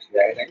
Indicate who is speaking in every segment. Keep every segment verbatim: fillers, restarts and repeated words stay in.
Speaker 1: जाएगा।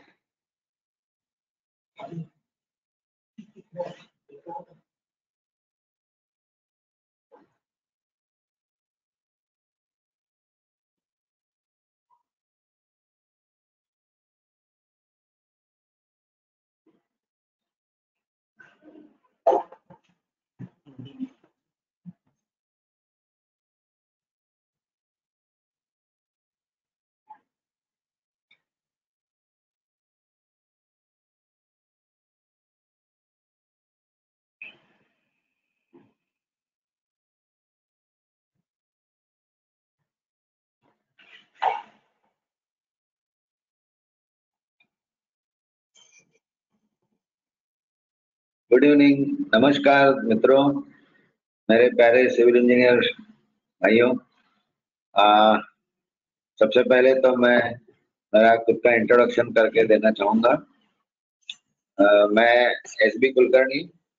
Speaker 1: Good evening, नमस्कार मित्रों, मेरे प्यारे सिविल इंजीनियर भाइयों। आ, सबसे पहले तो मैं मेरा खुद का इंट्रोडक्शन करके देना चाहूँगा। आ, मैं एस बी कुलकर्णी,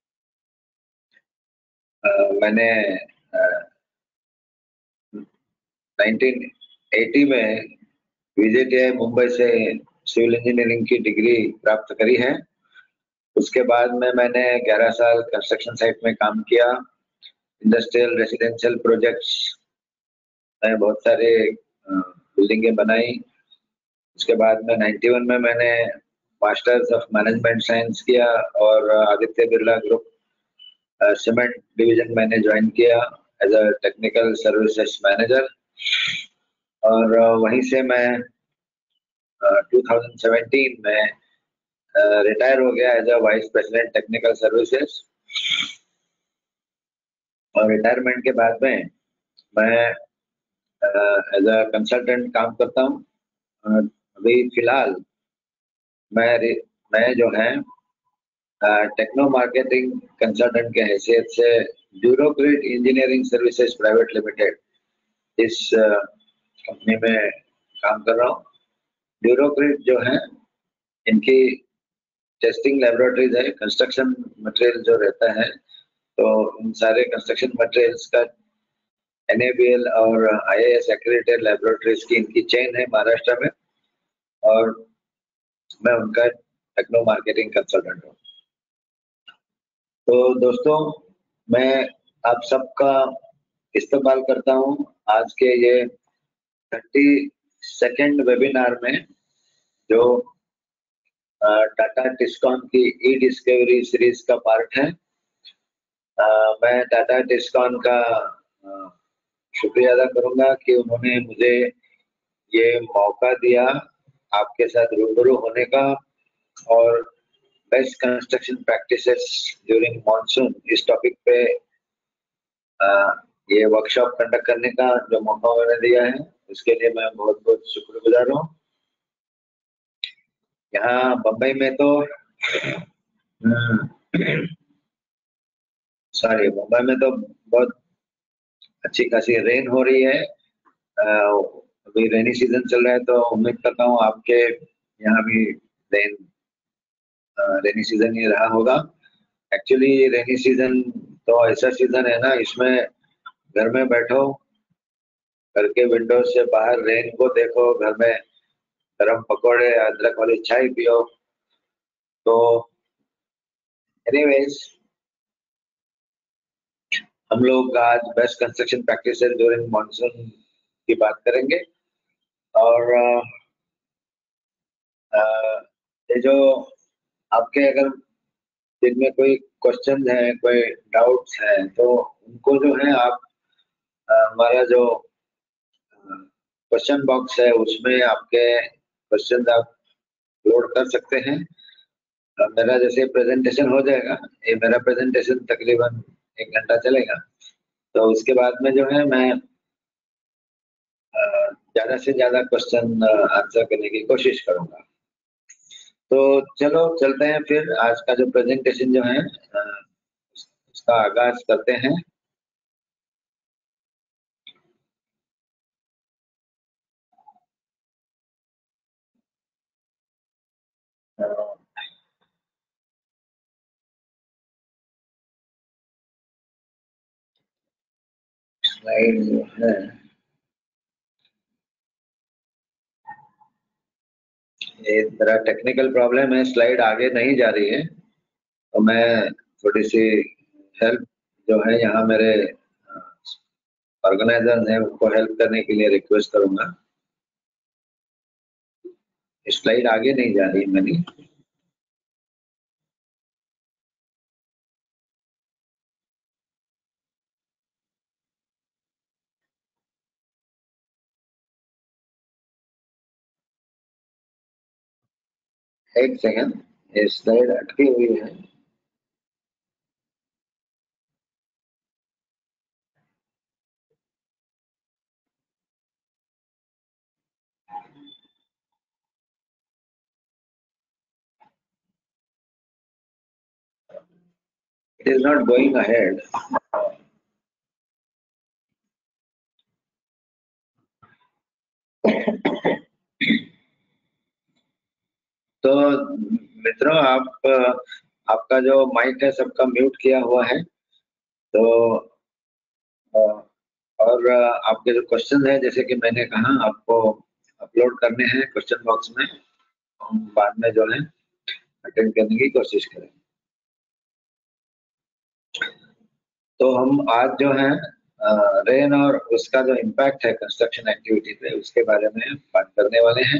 Speaker 1: आ, मैंने नाइनटीन एटी में वीजेटीआई मुंबई से सिविल इंजीनियरिंग की डिग्री प्राप्त करी है। उसके बाद में मैंने ग्यारह साल कंस्ट्रक्शन साइट में काम किया। इंडस्ट्रियल रेसिडेंशियल प्रोजेक्ट्स में बहुत सारे बिल्डिंगें बनाई। उसके बाद में इक्यानवे में मैंने मास्टर्स ऑफ मैनेजमेंट साइंस किया और Aditya Birla group cement division मैंने ज्वाइन किया as a technical services manager. और वहीं से मैं दो हज़ार सत्रह में रिटायर हो गया as a vice president technical services. और रिटायरमेंट के बाद में मैं एज अ कंसल्टेंट काम करता हूँ। अभी फिलहाल मैं मैं जो है टेक्नो मार्केटिंग कंसल्टेंट के हैसियत से Durocrete engineering services private limited इस कंपनी में काम कर रहा हूँ। ड्यूरोक्रिट जो है, इनकी टेस्टिंग लेबोरेटरीज है। कंस्ट्रक्शन मटेरियल जो रहता है, तो उन सारे कंस्ट्रक्शन मटेरियल्स का एन ए बी एल और I A S accredited laboratories की इनकी चेन है महाराष्ट्र में, और मैं उनका टेक्नो मार्केटिंग कंसल्टेंट हूँ। तो दोस्तों, मैं आप सबका इस्तेमाल करता हूँ आज के ये थर्टी सेकेंड वेबिनार में, जो टाटा टिस्कॉन की ई डिस्कवरी सीरीज का पार्ट है। आ, मैं टाटा टिस्कॉन का आ, शुक्रिया अदा करूंगा कि उन्होंने मुझे ये मौका दिया आपके साथ रूबरू होने का, और best construction practices during monsoon इस टॉपिक पे आ, ये वर्कशॉप कंडक्ट करने का जो मौका उन्होंने दिया है, उसके लिए मैं बहुत बहुत शुक्रगुजार हूँ। यहाँ बम्बई में तो सॉरी मुंबई में तो बहुत अच्छी खासी रेन हो रही है। अभी रेनी सीजन चल रहा है, तो उम्मीद करता हूँ आपके यहाँ भी रेन रेनी सीजन ही रहा होगा। एक्चुअली रेनी सीजन तो ऐसा सीजन है ना, इसमें घर में बैठो, घर के विंडो से बाहर रेन को देखो, घर में गरम पकौड़े अदरक वाली चाय पियो। तो एनीवेज, हम लोग आज best construction practices during monsoon की बात करेंगे। और आ, ये जो आपके अगर जिनमें कोई क्वेश्चन है, कोई डाउट्स हैं, तो उनको जो है आप हमारा जो क्वेश्चन बॉक्स है उसमें आपके क्वेश्चन आप लोड कर सकते हैं। मेरा जैसे प्रेजेंटेशन हो जाएगा, ये मेरा प्रेजेंटेशन तकरीबन एक घंटा चलेगा, तो उसके बाद में जो है मैं ज्यादा से ज्यादा क्वेश्चन आंसर करने की कोशिश करूंगा। तो चलो चलते हैं फिर, आज का जो प्रेजेंटेशन जो है उसका आगाज करते हैं। स्लाइड जो है ये जरा टेक्निकल प्रॉब्लम है, स्लाइड आगे नहीं जा रही है, तो मैं थोड़ी सी हेल्प जो है यहाँ मेरे ऑर्गेनाइजर हैं उनको हेल्प करने के लिए रिक्वेस्ट करूंगा। स्लाइड आगे नहीं जा रही मेरी। एक सेकंड, ये स्लाइड अटकी हुई है। It is not going ahead. तो मित्रों, आप आपका जो माइक है सबका म्यूट किया हुआ है, तो और आपके जो क्वेश्चन है जैसे कि मैंने कहा आपको अपलोड करने हैं क्वेश्चन बॉक्स में, हम बाद में जो है अटेंड करने की कोशिश करें। तो हम आज जो है रेन और उसका जो इम्पैक्ट है कंस्ट्रक्शन एक्टिविटी पे उसके बारे में बात करने वाले हैं।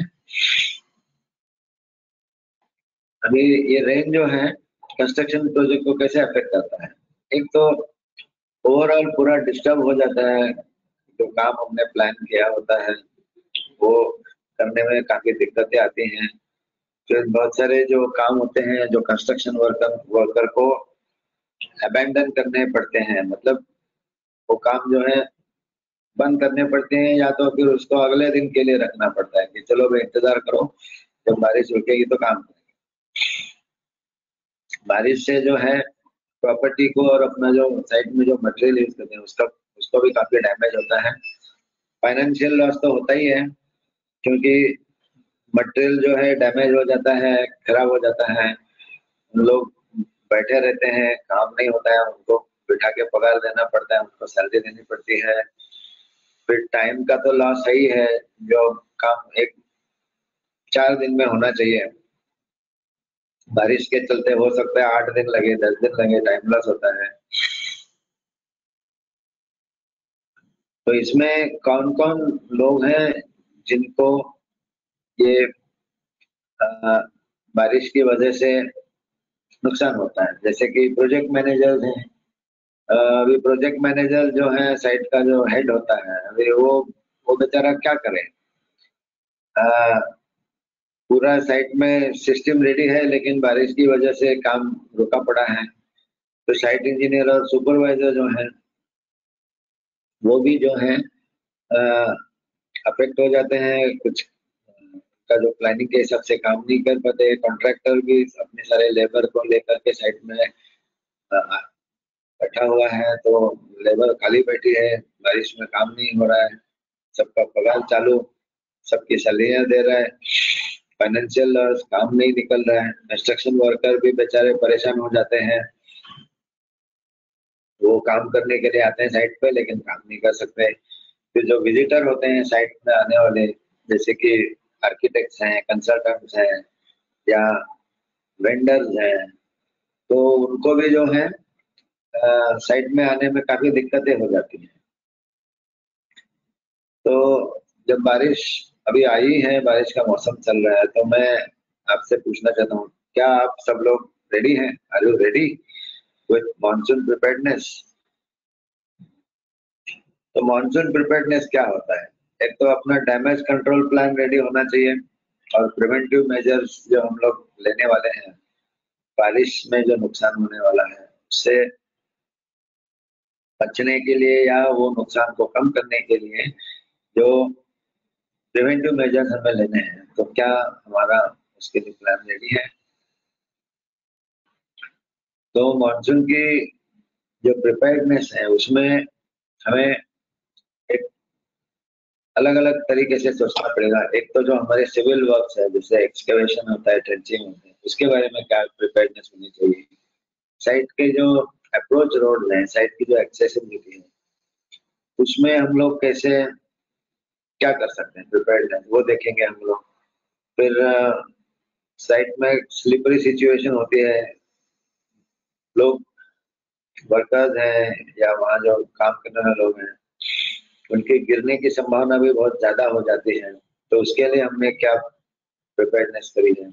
Speaker 1: अभी ये रेन जो है कंस्ट्रक्शन प्रोजेक्ट को कैसे अफेक्ट करता है। एक तो ओवरऑल पूरा डिस्टर्ब हो जाता है, जो काम हमने प्लान किया होता है वो करने में काफी दिक्कतें आती हैं। फिर बहुत सारे जो काम होते हैं जो कंस्ट्रक्शन वर्कर वर्कर को अबैंडन करने पड़ते हैं, मतलब वो काम जो है बंद करने पड़ते हैं या तो फिर उसको अगले दिन के लिए रखना पड़ता है कि चलो भाई इंतजार करो, जब बारिश रुकेगी तो काम करेंगे। बारिश से जो है प्रॉपर्टी को और अपना जो साइट में जो मटेरियल यूज करते हैं उसका उसको भी काफी डैमेज होता है। फाइनेंशियल लॉस तो होता ही है, क्योंकि मटेरियल जो है डैमेज हो जाता है, खराब हो जाता है, लोग बैठे रहते हैं, काम नहीं होता है, उनको बिठा के पगार देना पड़ता है, उनको सैलरी देनी पड़ती है। फिर टाइम का तो लॉस है ही है, जो काम एक चार दिन में होना चाहिए बारिश के चलते हो सकता है आठ दिन लगे, दस दिन लगे, टाइम लॉस होता है। तो इसमें कौन कौन लोग हैं जिनको ये आ, बारिश की वजह से नुकसान होता है, जैसे कि प्रोजेक्ट मैनेजर्स हैं। अभी प्रोजेक्ट मैनेजर जो है साइट का जो हेड होता है, अभी वो वो बेचारा क्या करे। आ, पूरा साइट में सिस्टम रेडी है लेकिन बारिश की वजह से काम रुका पड़ा है, तो साइट इंजीनियर और सुपरवाइजर जो है वो भी जो है अफेक्ट हो जाते हैं। कुछ का जो प्लानिंग के हिसाब से काम नहीं कर पाते, कॉन्ट्रैक्टर भी अपने सारे लेबर को लेकर के साइट में बैठा हुआ है, तो लेबर खाली बैठी है, बारिश में काम नहीं हो रहा है, सबका पगार चालू, सबकी सैलरियां दे रहा है, फाइनेंशियल लॉस, काम नहीं निकल रहा है। कंस्ट्रक्शन वर्कर भी बेचारे परेशान हो जाते हैं, वो काम करने के लिए आते हैं साइट पे लेकिन काम नहीं कर सकते। फिर जो विजिटर होते हैं साइट में आने वाले, जैसे कि आर्किटेक्ट्स हैं, कंसल्टेंट्स हैं या वेंडर्स हैं, तो उनको भी जो है साइट में आने में काफी दिक्कतें हो जाती हैं। तो जब बारिश अभी आई है, बारिश का मौसम चल रहा है, तो मैं आपसे पूछना चाहता हूँ, क्या आप सब लोग रेडी हैं? Are you ready with monsoon preparedness? तो मॉनसून प्रिपेयर्डनेस क्या होता है? एक तो अपना डैमेज कंट्रोल प्लान रेडी होना चाहिए, और प्रिवेंटिव मेजर्स जो हम लोग लेने वाले हैं बारिश में जो नुकसान होने वाला है उससे बचने के लिए या वो नुकसान को कम करने के लिए जो प्रिवेंटिव मेजर्स हमें लेने हैं, तो क्या हमारा उसके लिए प्लान रेडी है? तो मॉनसून की जो प्रिपेयर्डनेस है उसमें हमें एक अलग अलग तरीके से सोचना पड़ेगा। एक तो जो हमारे सिविल वर्क्स है, जैसे एक्सकेवेशन होता है, ट्रेंचिंग होता है, उसके बारे में क्या प्रिपेयर्डनेस होनी चाहिए। साइट के जो अप्रोच रोड है, साइट की जो एक्सेसिबिलिटी है, उसमें हम लोग कैसे क्या कर सकते हैं प्रिपेयर्डनेस, वो देखेंगे हम लोग। फिर साइट में स्लिपरी सिचुएशन होती है, लोग वर्कर्स हैं या वहाँ जो काम करने वाले लोग हैं उनके गिरने की संभावना भी बहुत ज्यादा हो जाती है। तो उसके लिए हमने क्या प्रिपेयर्डनेस करी है,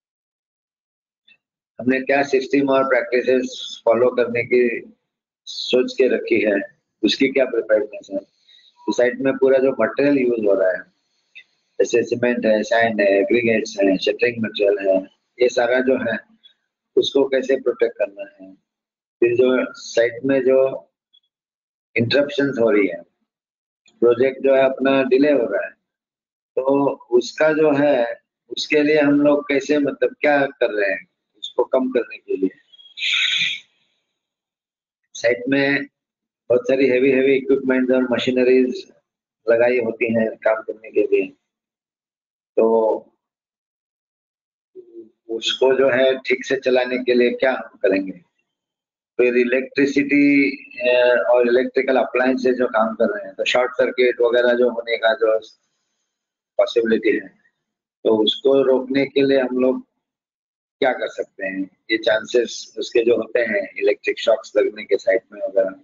Speaker 1: हमने क्या सिस्टम और प्रैक्टिसेस फॉलो करने की सोच के रखी है, उसकी क्या प्रिपेयर्डनेस है। तो साइट में पूरा जो मटेरियल यूज हो रहा है, जैसे सीमेंट है, सैंड है, एग्रीगेट्स है, शटरिंग मटेरियल है, ये सारा जो है उसको कैसे प्रोटेक्ट करना है। फिर जो साइट में जो इंटरप्शन हो रही है, प्रोजेक्ट जो है अपना डिले हो रहा है, तो उसका जो है उसके लिए हम लोग कैसे मतलब क्या कर रहे हैं उसको कम करने के लिए। साइट में बहुत सारी हेवी हेवी इक्विपमेंट और मशीनरीज लगाई होती हैं काम करने के लिए, तो उसको जो है ठीक से चलाने के लिए क्या हम करेंगे। फिर इलेक्ट्रिसिटी और इलेक्ट्रिकल अप्लायंस से जो काम कर रहे हैं, तो शॉर्ट सर्किट वगैरह जो होने का जो पॉसिबिलिटी है, तो उसको रोकने के लिए हम लोग क्या कर सकते हैं, ये चांसेस उसके जो होते हैं इलेक्ट्रिक शॉक्स लगने के साइड में वगैरह।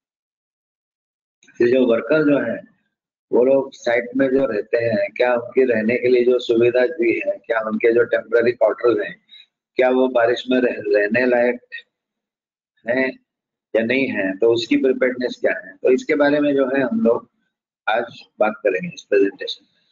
Speaker 1: फिर जो वर्कर जो है वो लोग साइट में जो रहते हैं, क्या उनके रहने के लिए जो सुविधा भी है, क्या उनके जो टेम्पररी क्वार्टर्स हैं, क्या वो बारिश में रह, रहने लायक हैं या नहीं है, तो उसकी प्रिपेयर्डनेस क्या है। तो इसके बारे में जो है हम लोग आज बात करेंगे इस प्रेजेंटेशन में।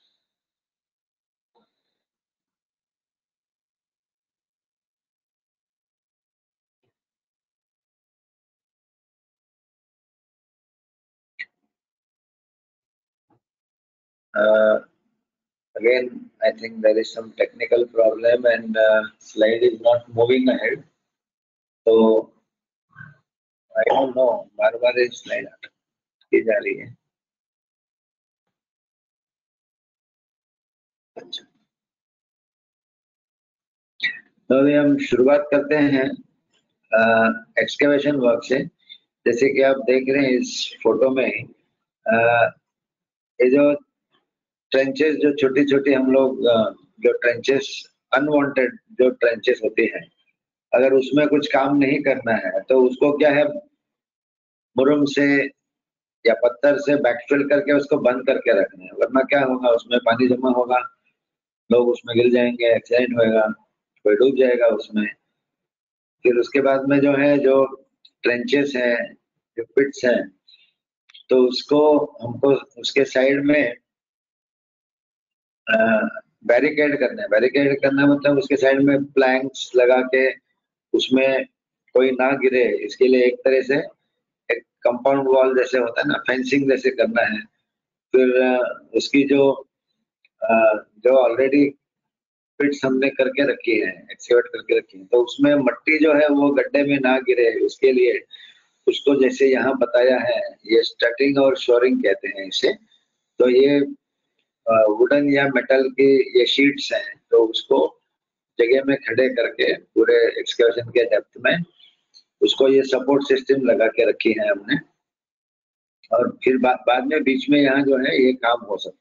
Speaker 1: Uh, again, I think there is some technical problem and uh, slide is not moving ahead. So I don't know, बार बार ये slide अटकी जा रही है। अच्छा, तो अभी हम शुरुआत करते हैं एक्सकेवेशन वर्क से। जैसे कि आप देख रहे हैं इस फोटो में, uh, ये जो ट्रेंचेस जो छोटी छोटी हम लोग uh, जो ट्रेंचेस अनवांटेड जो ट्रेंचेस होती हैं, अगर उसमें कुछ काम नहीं करना है तो उसको क्या है, मुरुम से या पत्थर से बैकफिल करके उसको बंद करके रखना है, वरना क्या होगा उसमें पानी जमा होगा, लोग उसमें गिर जाएंगे, एक्सीडेंट होएगा, कोई डूब जाएगा उसमें। फिर उसके बाद में जो है जो ट्रेंचेस हैं, जो पिट्स हैं, तो उसको हमको उसके साइड में बैरिकेड करना है। बैरिकेड करना मतलब उसके साइड में प्लैंक्स लगा के उसमें कोई ना गिरे, इसके लिए एक तरह से एक कंपाउंड वॉल जैसे होता है ना, फेंसिंग जैसे करना है। फिर अ, उसकी जो अ, जो ऑलरेडी पिट्स हमने करके रखी है, एक्सकेवेट करके रखी है, तो उसमें मट्टी जो है वो गड्ढे में ना गिरे, उसके लिए उसको जैसे यहाँ बताया है, ये स्टटिंग और शोरिंग कहते हैं इसे। तो ये वुडन या मेटल की ये शीट्स हैं, तो उसको जगह में खड़े करके पूरे एक्सकेवेशन के डेप्थ में उसको ये सपोर्ट सिस्टम लगा के रखी है हमने। और फिर बा, बाद में बीच में यहाँ जो है ये काम हो सकता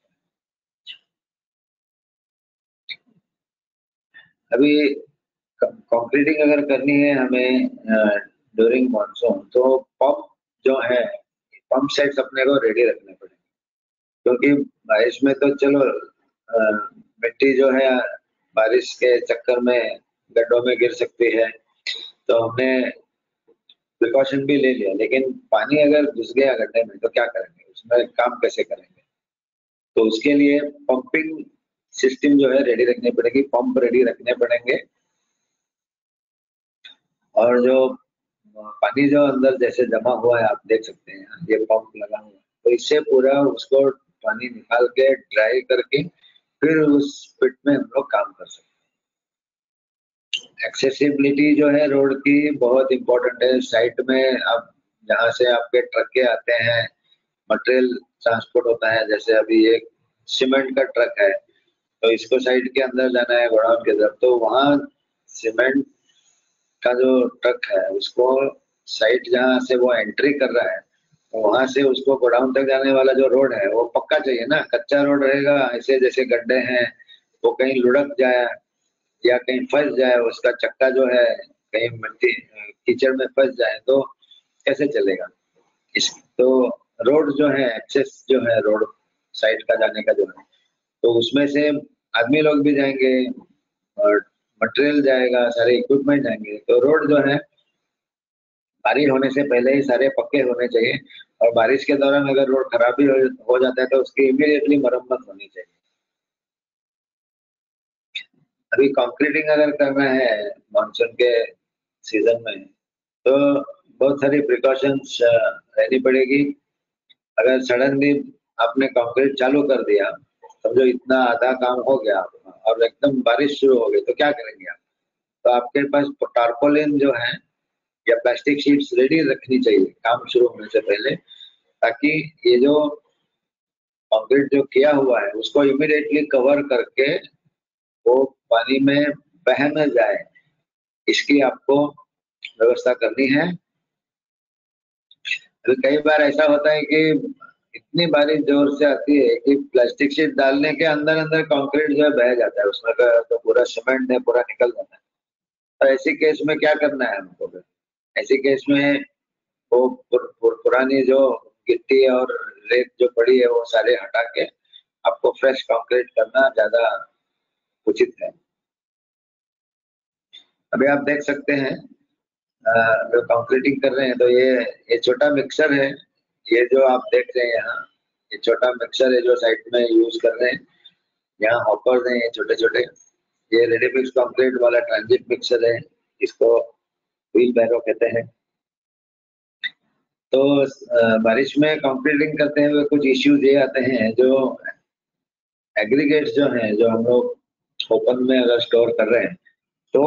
Speaker 1: है। अभी कंक्रीटिंग अगर करनी है हमें ड्यूरिंग मानसून, तो पंप जो है, पंप सेट्स अपने को रेडी रखने पड़ेंगे, क्योंकि बारिश में तो चलो अ, मिट्टी जो है बारिश के चक्कर में गड्ढों में गिर सकती है, तो हमने प्रिकॉशन भी ले लिया, लेकिन पानी अगर घुस गया गड्ढे में तो क्या करेंगे, उसमें काम कैसे करेंगे। तो उसके लिए पंपिंग सिस्टम जो है रेडी रखनी पड़ेगी, पंप रेडी रखने पड़ेंगे। और जो पानी जो अंदर जैसे जमा हुआ है, आप देख सकते हैं ये पंप लगा हुआ है, तो इससे पूरा उसको पानी निकाल के ड्राई करके फिर उस पिट में हम लोग काम कर सकते हैं। एक्सेसिबिलिटी जो है रोड की बहुत इंपॉर्टेंट है साइट में। अब जहाँ से आपके ट्रक के आते हैं, मटेरियल ट्रांसपोर्ट होता है, जैसे अभी एक सीमेंट का ट्रक है, तो इसको साइड के अंदर जाना है गोडाउन की तरफ, तो वहाँ सीमेंट का जो ट्रक है उसको साइट जहाँ से वो एंट्री कर रहा है, तो वहां से उसको गोडाउन तक जाने वाला जो रोड है वो पक्का चाहिए ना। कच्चा रोड रहेगा ऐसे जैसे गड्ढे हैं, वो कहीं लुढ़क जाए या कहीं फंस जाए, उसका चक्का जो है कहीं मिट्टी कीचड़ में फंस जाए तो कैसे चलेगा। इस तो रोड जो है, एक्सेस जो है रोड साइड का जाने का जो है, तो उसमें से आदमी लोग भी जाएंगे और मटेरियल जाएगा, सारे इक्विपमेंट जाएंगे। तो रोड जो है बारिश होने से पहले ही सारे पक्के होने चाहिए, और बारिश के दौरान अगर रोड खराबी हो, हो जाता है तो उसकी इमीडिएटली मरम्मत होनी चाहिए। अभी कंक्रीटिंग अगर करना है मानसून के सीजन में तो बहुत सारी प्रिकॉशंस रहनी पड़ेगी। अगर सडनली आपने कंक्रीट चालू कर दिया, समझो इतना आधा काम हो गया और एकदम बारिश शुरू हो गई, तो क्या करेंगे आप। तो आपके पास टारपोलिन जो है या प्लास्टिक शीट्स रेडी रखनी चाहिए काम शुरू होने से पहले, ताकि ये जो कंक्रीट जो किया हुआ है उसको इमीडिएटली कवर करके वो पानी में बह न जाए, इसकी आपको व्यवस्था करनी है। तो कई बार ऐसा होता है कि इतनी बारिश जोर से आती है कि प्लास्टिक शीट डालने के अंदर अंदर कंक्रीट जो है बह जाता है, उसमें का जो पूरा सीमेंट है पूरा निकल जाता है। तो ऐसी केस में क्या करना है हमको फिर? ऐसी केस में वो पुर, पुर, पुरानी जो गिट्टी और रेत जो पड़ी है वो सारे हटा के आपको फ्रेश कंक्रीट करना ज्यादा उचित है। अभी आप देख सकते हैं अ, जो कंक्रीटिंग कर रहे हैं, तो ये ये छोटा मिक्सर है, ये जो आप देख रहे हैं यहाँ, ये छोटा मिक्सर है जो साइड में यूज कर रहे हैं। यहाँ हॉपर्स हैं ये छोटे छोटे, ये रेडी मिक्स कंक्रीट वाला ट्रांजिट मिक्सर है, इसको व्हील बैरो कहते हैं। तो अ, बारिश में कंक्रीटिंग करते हुए कुछ इश्यूज ये आते हैं, जो एग्रीगेट्स जो हैं जो हम लोग ओपन में अगर स्टोर कर रहे हैं तो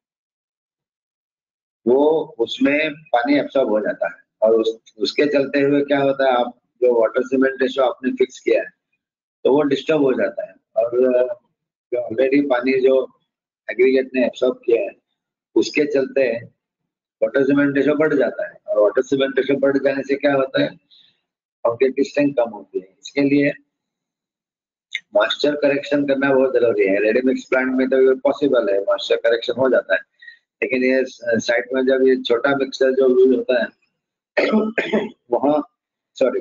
Speaker 1: वो उसमें पानी एब्सॉर्ब हो जाता है, और उस, उसके चलते हुए क्या होता है, आप जो वाटर सीमेंट रेशो आपने फिक्स किया है तो वो डिस्टर्ब हो जाता है, और जो ऑलरेडी पानी जो एग्रीगेट ने एब्सॉर्ब किया है उसके चलते वाटर सीमेंट रेशो बढ़ जाता है, और वाटर सीमेंट रेशो बढ़ जाने से क्या होता है, कंक्रीट की स्ट्रेंथ कम होती है। इसके लिए मॉइस्चर करेक्शन करना बहुत जरूरी है। रेडी मिक्स प्लांट में तो ये पॉसिबल है, मॉइस्चर करेक्शन हो जाता है, लेकिन ये साइट में जब ये छोटा मिक्सर जो यूज होता है वहाँ सॉरी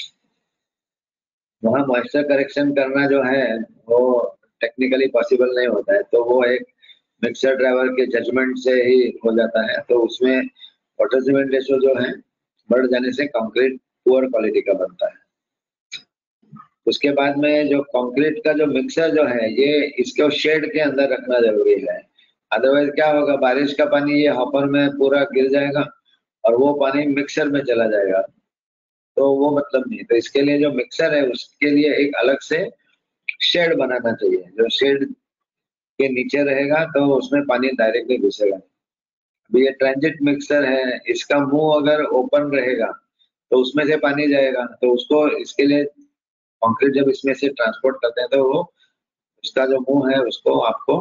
Speaker 1: वहाँ मॉइस्चर करेक्शन करना जो है वो टेक्निकली पॉसिबल नहीं होता है, तो वो एक मिक्सर ड्राइवर के जजमेंट से ही हो जाता है। तो उसमें वाटर सीमेंट रेशो जो है बढ़ जाने से कंक्रीट पुअर क्वालिटी का बनता है। उसके बाद में जो कंक्रीट का जो मिक्सर जो है ये इसको शेड के अंदर रखना जरूरी है, अदरवाइज क्या होगा, बारिश का पानी ये हॉपर में पूरा गिर जाएगा और वो पानी मिक्सर में चला जाएगा, तो वो मतलब नहीं। तो इसके लिए जो मिक्सर है उसके लिए एक अलग से शेड बनाना चाहिए, जो शेड के नीचे रहेगा तो उसमें पानी डायरेक्टली घुसेगा। अभी ये ट्रांजिट मिक्सर है, इसका मुंह अगर ओपन रहेगा तो उसमें से पानी जाएगा, तो उसको इसके लिए कंक्रीट जब इसमें से ट्रांसपोर्ट करते हैं तो वो उसका जो मुंह है उसको आपको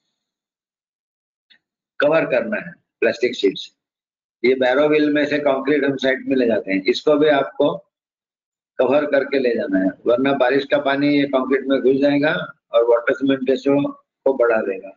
Speaker 1: कवर करना है प्लास्टिक शीट से। ये बैरोविल में से कंक्रीट हम साइड में ले जाते हैं, इसको भी आपको कवर करके ले जाना है, वरना बारिश का पानी ये कंक्रीट में घुस जाएगा और वाटर सीमेंट रेशो को बढ़ा देगा।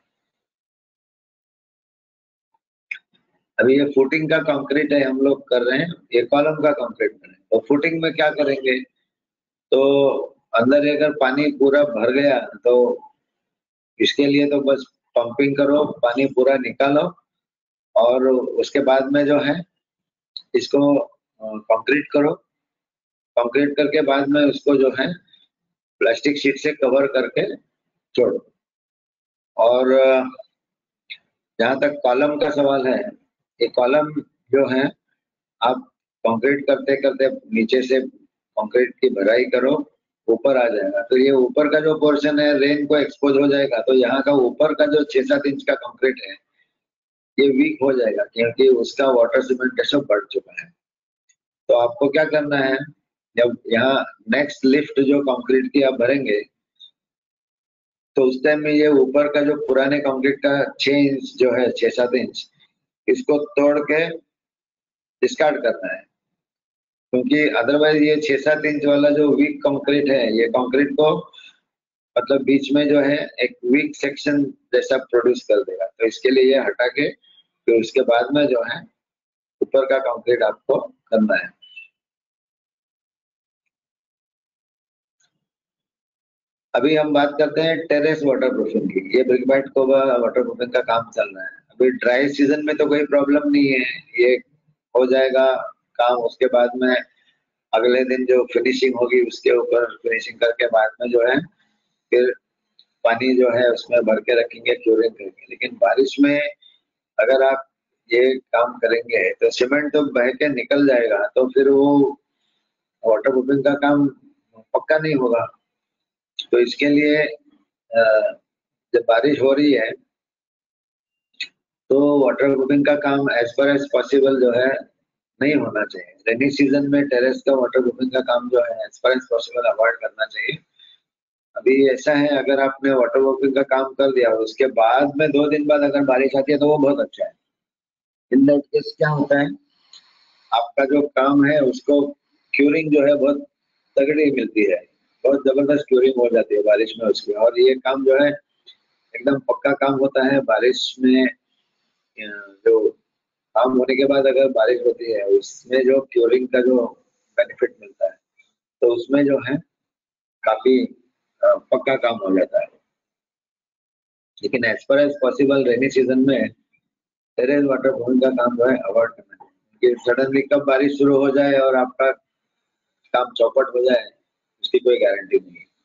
Speaker 1: अभी ये फुटिंग का कंक्रीट है हम लोग कर रहे हैं, ये कॉलम का कंक्रीट कर रहे हैं। तो फुटिंग में क्या करेंगे, तो अंदर अगर पानी पूरा भर गया तो इसके लिए तो बस पंपिंग करो, पानी पूरा निकालो, और उसके बाद में जो है इसको कंक्रीट करो। कंक्रीट करके बाद में उसको जो है प्लास्टिक शीट से कवर करके छोड़ो। और जहाँ तक कॉलम का सवाल है, ये कॉलम जो है आप कंक्रीट करते करते नीचे से कंक्रीट की भराई करो, ऊपर आ जाएगा, तो ये ऊपर का जो पोर्शन है रेन को एक्सपोज हो जाएगा, तो यहाँ का ऊपर का जो छह सात इंच का कंक्रीट है ये वीक हो जाएगा, क्योंकि उसका वाटर सीमेंट रेशो बढ़ चुका है। तो आपको क्या करना है, जब यहाँ नेक्स्ट लिफ्ट जो कंक्रीट की आप भरेंगे तो उस टाइम में ये ऊपर का जो पुराने कंक्रीट का छह इंच जो है, छह सात इंच, इसको तोड़ के डिस्कार्ड करना है, क्योंकि अदरवाइज ये छह सात इंच वाला जो वीक कंक्रीट है ये कंक्रीट को मतलब बीच में जो है एक वीक सेक्शन जैसा प्रोड्यूस कर देगा। तो इसके लिए ये हटा के फिर उसके बाद में जो है ऊपर का कंक्रीट आपको करना है। अभी हम बात करते हैं टेरेस वाटरप्रूफिंग की। ये ब्रिकबैट को वाटरप्रूफिंग का काम चल रहा है। अभी ड्राई सीजन में तो कोई प्रॉब्लम नहीं है, ये हो जाएगा काम। उसके बाद में अगले दिन जो फिनिशिंग होगी उसके ऊपर फिनिशिंग करके बाद में जो है फिर पानी जो है उसमें भर के रखेंगे, क्यूरिंग करेंगे। लेकिन बारिश में अगर आप ये काम करेंगे तो सीमेंट तो बह के निकल जाएगा, तो फिर वो वाटरप्रूफिंग का काम पक्का नहीं होगा। तो इसके लिए अ, जब बारिश हो रही है तो वाटरप्रूफिंग का काम एज पर एज पॉसिबल जो है नहीं होना चाहिए। रेनी सीजन में टेरेस का वाटरप्रूफिंग का काम जो है as per as possible avoid करना चाहिए। अभी ऐसा है, अगर आपने वाटरप्रूफिंग का काम कर दिया और उसके बाद में दो दिन बाद अगर बारिश आती है तो वो बहुत अच्छा है। इन दैट केस क्या होता है, आपका जो काम है उसको क्यूरिंग जो है बहुत तगड़ी मिलती है, बहुत जबरदस्त क्यूरिंग हो जाती है बारिश में उसकी। और ये काम जो है एकदम पक्का काम होता है। बारिश में अ, जो काम होने के बाद अगर बारिश होती है उसमें जो क्यूरिंग का जो बेनिफिट मिलता है तो उसमें जो है काफी अ, पक्का काम हो जाता है। लेकिन as per as possible rainy season में टेरेस वाटरप्रूफिंग का काम जो है अवॉइड करना चाहिए, कि सडनली कब बारिश शुरू हो जाए और आपका काम चौपट हो जाए उसकी कोई गारंटी नहीं है।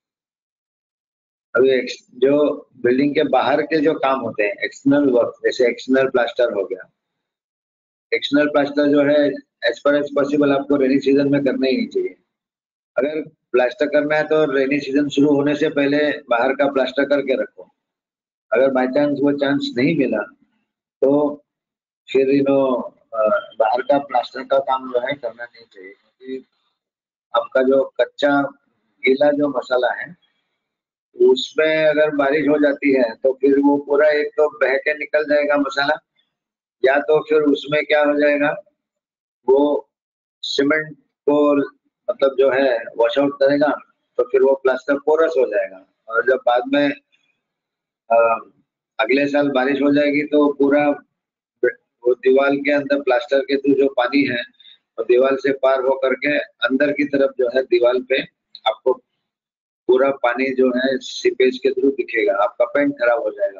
Speaker 1: अभी एक्स- जो बिल्डिंग के बाहर के जो काम होते हैं एक्सटर्नल वर्क, जैसे एक्सटर्नल प्लास्टर हो गया। एक्सटर्नल प्लास्टर जो है एज पर एज पॉसिबल आपको रेनी सीजन में करना ही नहीं चाहिए। अगर प्लास्टर करना है तो रेनी सीजन शुरू होने से पहले बाहर का प्लास्टर करके रखो। अगर बाय चांस वो चांस नहीं मिला तो फिर यू नो बाहर का प्लास्टर का काम जो है करना नहीं चाहिए, क्योंकि आपका जो कच्चा गीला जो मसाला है उसमें अगर बारिश हो जाती है तो फिर वो पूरा एक तो बह के निकल जाएगा मसाला, या तो फिर उसमें क्या हो जाएगा, वो सीमेंट को मतलब जो है वॉश आउट करेगा, तो फिर वो प्लास्टर पोरस हो जाएगा। और जब बाद में अ, अगले साल बारिश हो जाएगी तो पूरा वो दीवार के अंदर प्लास्टर के थ्रू जो पानी है और दीवार से पार हो करके अंदर की तरफ जो है दीवार पे आपको पूरा पानी जो है सीपेज के थ्रू दिखेगा, आपका पेंट खराब हो जाएगा।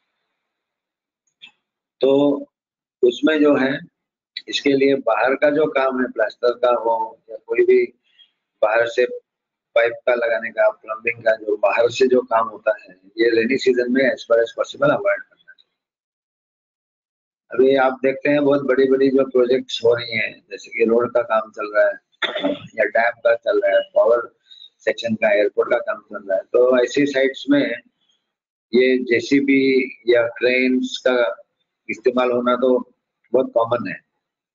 Speaker 1: तो उसमें जो है इसके लिए बाहर का जो काम है प्लास्टर का हो या कोई भी बाहर से पाइप का लगाने का, प्लम्बिंग का जो बाहर से जो काम होता है ये रेनी सीजन में as far as possible avoid करना चाहिए। अभी आप देखते हैं बहुत बड़ी बड़ी जो प्रोजेक्ट्स हो रही हैं, जैसे कि रोड का काम चल रहा है या डैम का चल रहा है, पावर सेक्शन का, एयरपोर्ट का काम चल रहा है, तो ऐसी साइट्स में ये जेसीबी या क्रेन्स का इस्तेमाल होना तो बहुत कॉमन है।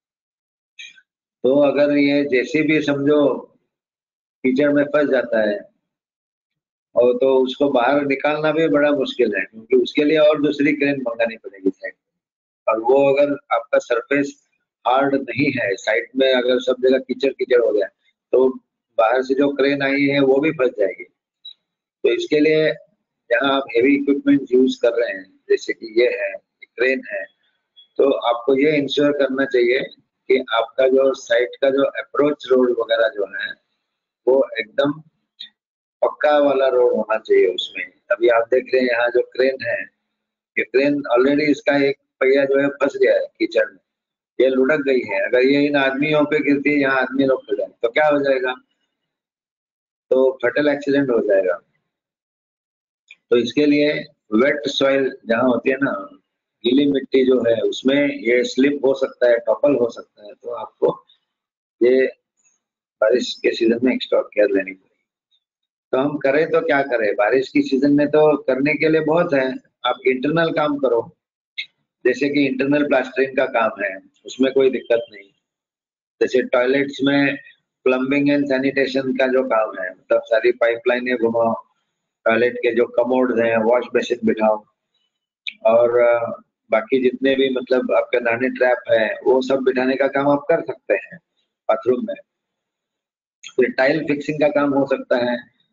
Speaker 1: तो अगर ये जेसीबी समझो कीचड़ में फंस जाता है और तो उसको बाहर निकालना भी बड़ा मुश्किल है, क्योंकि उसके लिए और दूसरी क्रेन मंगानी पड़ेगी साइड में। और वो अगर आपका सरफेस हार्ड नहीं है, साइड में अगर सब जगह कीचड़ कीचड़ हो गया तो बाहर से जो क्रेन आई है वो भी फंस जाएगी। तो इसके लिए जहाँ आप हेवी इक्विपमेंट यूज कर रहे हैं जैसे कि ये है क्रेन है, तो आपको ये इंश्योर करना चाहिए कि आपका जो साइट का जो अप्रोच रोड वगैरह जो है वो एकदम पक्का वाला रोड होना चाहिए उसमें। अभी आप देख रहे हैं यहाँ जो क्रेन है, ये क्रेन ऑलरेडी इसका एक पहिया जो है फंस गया है कीचड़ में, ये लुढ़क गई है। अगर ये इन आदमियों पे गिरती है, यहाँ आदमी लोग खड़े हैं तो क्या हो जाएगा, तो फटल एक्सीडेंट हो जाएगा। तो इसके लिए वेट सॉइल जहाँ होती है ना, गीली मिट्टी जो है उसमें ये स्लिप हो सकता है, टॉपल हो सकता है, तो आपको ये बारिश के सीजन में एक्स्ट्रा केयर लेनी पड़ेगी। तो हम करें तो क्या करें, बारिश की सीजन में तो करने के लिए बहुत है। आप इंटरनल काम करो, जैसे कि इंटरनल प्लास्टरिंग का काम है, उसमें कोई दिक्कत नहीं। जैसे टॉयलेट्स में प्लम्बिंग एंड सैनिटेशन का जो काम है, मतलब सारी पाइपलाइनें घुमाओ, टॉयलेट के जो कमोड्स हैं वॉश बेसिन बिठाओ, और अ, बाकी जितने भी मतलब आपके नहाने ट्रैप है वो सब बिठाने का काम आप कर सकते हैं बाथरूम में। फिर टाइल फिक्सिंग का काम हो सकता है,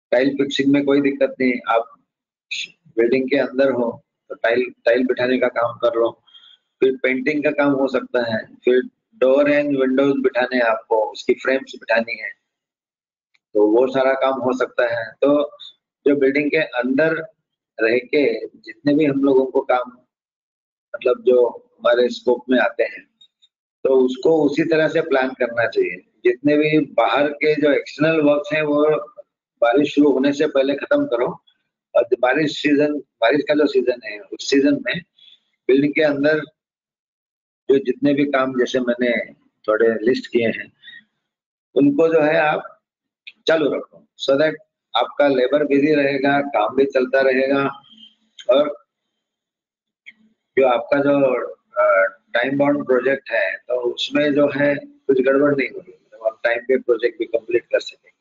Speaker 1: टाइल फिक्सिंग में कोई दिक्कत नहीं, आप बिल्डिंग के अंदर हो तो टाइल टाइल बिठाने का काम कर लो, फिर पेंटिंग का काम हो सकता है, फिर डोर एंड विंडोज बिठाने हैं आपको, उसकी फ्रेम्स बिठानी है, तो वो सारा काम हो सकता है। तो जो बिल्डिंग के अंदर रह के जितने भी हम लोगों को काम मतलब जो हमारे स्कोप में आते हैं, तो उसको उसी तरह से प्लान करना चाहिए। जितने भी बाहर के जो एक्सटर्नल वर्क्स हैं वो बारिश शुरू होने से पहले खत्म करो, और जो बारिश सीजन बारिश का जो सीजन है उस सीजन में बिल्डिंग के अंदर जो जितने भी काम जैसे मैंने थोड़े लिस्ट किए हैं उनको जो है आप चालू रखो, सो दैट आपका लेबर बिजी रहेगा, काम भी चलता रहेगा, और जो आपका जो टाइम बाउंड प्रोजेक्ट है तो उसमें जो है कुछ गड़बड़ नहीं होगी, मतलब आप टाइम पे प्रोजेक्ट भी कंप्लीट कर सकेंगे।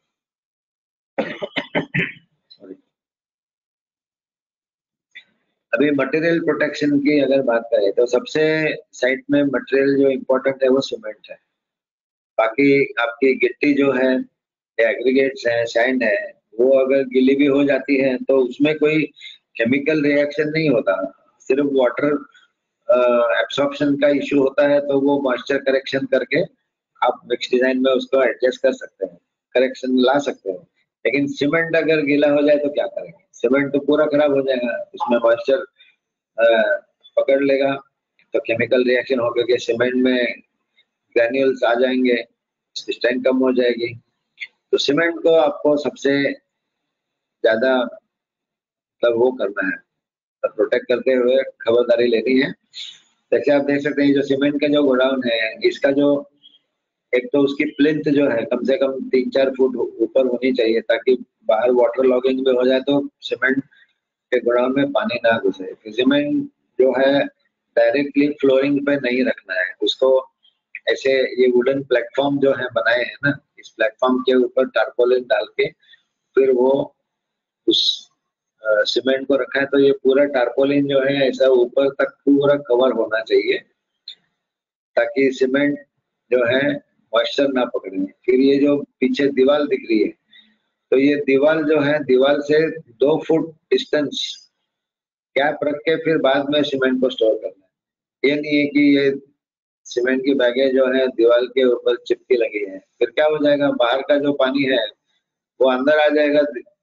Speaker 1: अभी मटेरियल प्रोटेक्शन की अगर बात करें तो सबसे साइट में मटेरियल जो इम्पोर्टेंट है वो सीमेंट है। बाकी आपकी गिट्टी जो है, एग्रीगेट्स है, सैंड है, वो अगर गीली भी हो जाती है तो उसमें कोई केमिकल रिएक्शन नहीं होता, सिर्फ वाटर एब्सॉर्प्शन का इशू होता है, तो वो मॉइस्चर करेक्शन करके आप मिक्स डिजाइन में उसको एडजस्ट कर सकते हैं, करेक्शन ला सकते हैं। लेकिन सीमेंट अगर गीला हो जाए तो क्या करेंगे, सीमेंट तो पूरा खराब हो जाएगा, उसमें मॉइस्चर पकड़ लेगा, तो केमिकल रिएक्शन होकर के सीमेंट में ग्रैन्यूल्स आ जाएंगे, स्ट्रेंथ कम हो जाएगी। तो सीमेंट को आपको सबसे ज्यादा मतलब वो करना है, तो प्रोटेक्ट करते हुए खबरदारी लेनी है। जैसे आप देख सकते हैं जो सीमेंट का जो गोडाउन है, इसका जो एक तो उसकी प्लिंथ जो है कम से कम तीन चार फुट ऊपर होनी चाहिए, ताकि बाहर वाटर लॉगिंग भी हो जाए तो सीमेंट के गोडाउन में पानी ना घुसे। सीमेंट जो है डायरेक्टली फ्लोरिंग पे नहीं रखना है उसको, ऐसे ये वुडन प्लेटफॉर्म जो है बनाए हैं ना, इस प्लेटफॉर्म के ऊपर टारपोलिन डाल के फिर वो उस सीमेंट को रखा है, तो ये पूरा टारपोलिन जो है ऐसा ऊपर तक पूरा कवर होना चाहिए, ताकि सीमेंट जो है मॉइस्चर ना पकड़े। फिर ये जो पीछे दीवार दिख रही है, तो ये दीवार जो है दीवार से दो फुट डिस्टेंस गैप रख के फिर बाद में सीमेंट को स्टोर करना है। ये नहीं है कि ये सीमेंट की बैगें जो है दीवार के ऊपर चिपकी लगी है, फिर क्या हो जाएगा, बाहर का जो पानी है वो अंदर आ जाएगा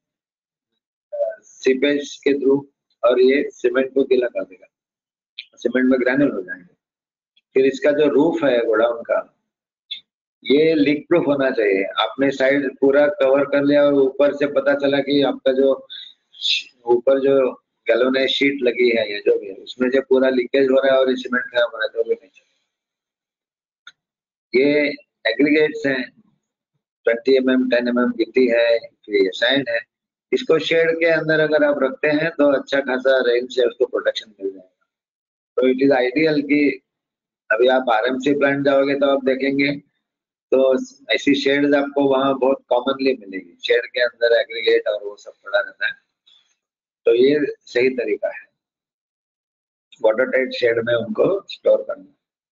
Speaker 1: सीपेज के थ्रू, और ये सीमेंट को गीला कर देगा, सीमेंट में ग्रैन्यूल हो जाएंगे। फिर इसका जो रूफ है गोडाउन का, ये लीक प्रूफ होना चाहिए। आपने साइड पूरा कवर कर लिया और ऊपर से पता चला कि आपका जो ऊपर जो गैलोनाइज शीट लगी है या जो भी है उसमें जो पूरा लीकेज हो रहा है और ये सीमेंट खराब हो रहा है, तो भी नहीं चलेगा। ये एग्रीगेट्स हैं, twenty M M ten M M गिट्टी है, फिर ये सैंड है, इसको शेड के अंदर अगर आप रखते हैं तो अच्छा खासा रेन से उसको प्रोटेक्शन मिल जाएगा। तो इट इज आइडियल कि अभी आप आरएमसी प्लांट जाओगे तो आप देखेंगे तो ऐसी शेड्स आपको वहाँ बहुत कॉमनली मिलेगी, शेड के अंदर एग्रीगेट और वो सब पड़ा रहता है, तो ये सही तरीका है वाटर टाइट शेड में उनको स्टोर करना।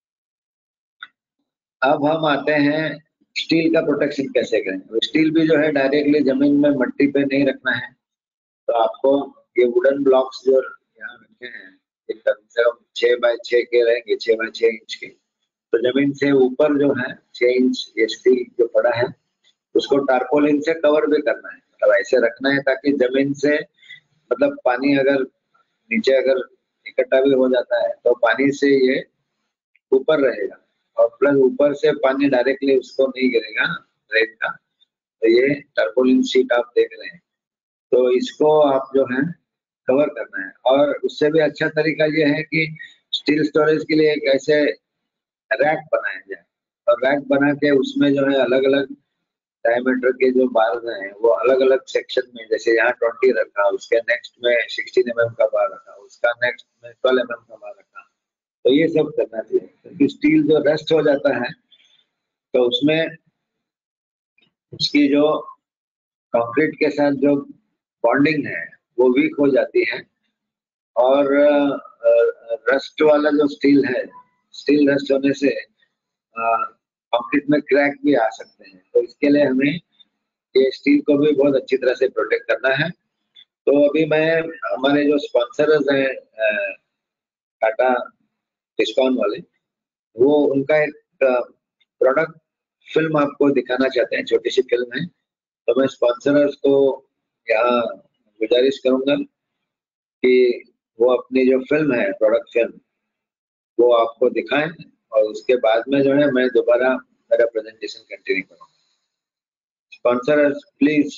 Speaker 1: अब हम आते हैं स्टील का प्रोटेक्शन कैसे करें। स्टील भी जो है डायरेक्टली जमीन में मट्टी पे नहीं रखना है, तो आपको ये वुडन ब्लॉक्स जो यहाँ रखे हैं ये कम से कम छह बाय छह के रहेंगे, छह बाय छह इंच के, तो जमीन से ऊपर जो है छह इंच ये स्टील जो पड़ा है उसको टारपोलिन से कवर भी करना है, मतलब ऐसे रखना है ताकि जमीन से मतलब पानी अगर नीचे अगर इकट्ठा भी हो जाता है तो पानी से ये ऊपर रहेगा, और प्लस ऊपर से पानी डायरेक्टली उसको नहीं गिरेगा रेत का। तो ये टारपोलिन शीट आप देख रहे हैं, तो इसको आप जो है कवर करना है। और उससे भी अच्छा तरीका ये है कि स्टील स्टोरेज के लिए एक ऐसे रैक बनाया जाए, और रैक बना के उसमें जो है अलग अलग डायमीटर के जो बार हैं वो अलग अलग सेक्शन में, जैसे यहाँ ट्वेंटी रखा, उसके नेक्स्ट में सिक्सटीन एम एम का बार रखा, उसका नेक्स्ट में ट्वेल्व एम एम का बार रखा, तो ये सब करना चाहिए। क्योंकि स्टील जो रस्ट हो जाता है तो उसमें उसकी जो कंक्रीट के साथ जो बॉन्डिंग है वो वीक हो जाती है, और रस्ट वाला जो स्टील है, स्टील रस्ट होने से कंक्रीट में क्रैक भी आ सकते हैं। तो इसके लिए हमें ये स्टील को भी बहुत अच्छी तरह से प्रोटेक्ट करना है। तो अभी मैं हमारे जो स्पॉन्सर्स हैं अ, टाटा टिस्कॉन वाले, वो उनका एक प्रोडक्ट फ़िल्म आपको दिखाना चाहते हैं, छोटी-सी फ़िल्म है। तो मैं स्पॉन्सर्स को यहाँ गुज़ारिश करूँगा कि वो अपनी जो फ़िल्म है, प्रोडक्ट फ़िल्म, वो आपको दिखाएँ और उसके बाद में जो है मैं दोबारा मेरा प्रेज़ेंटेशन कंटिन्यू करूँगा। स्पॉन्सर्स प्लीज़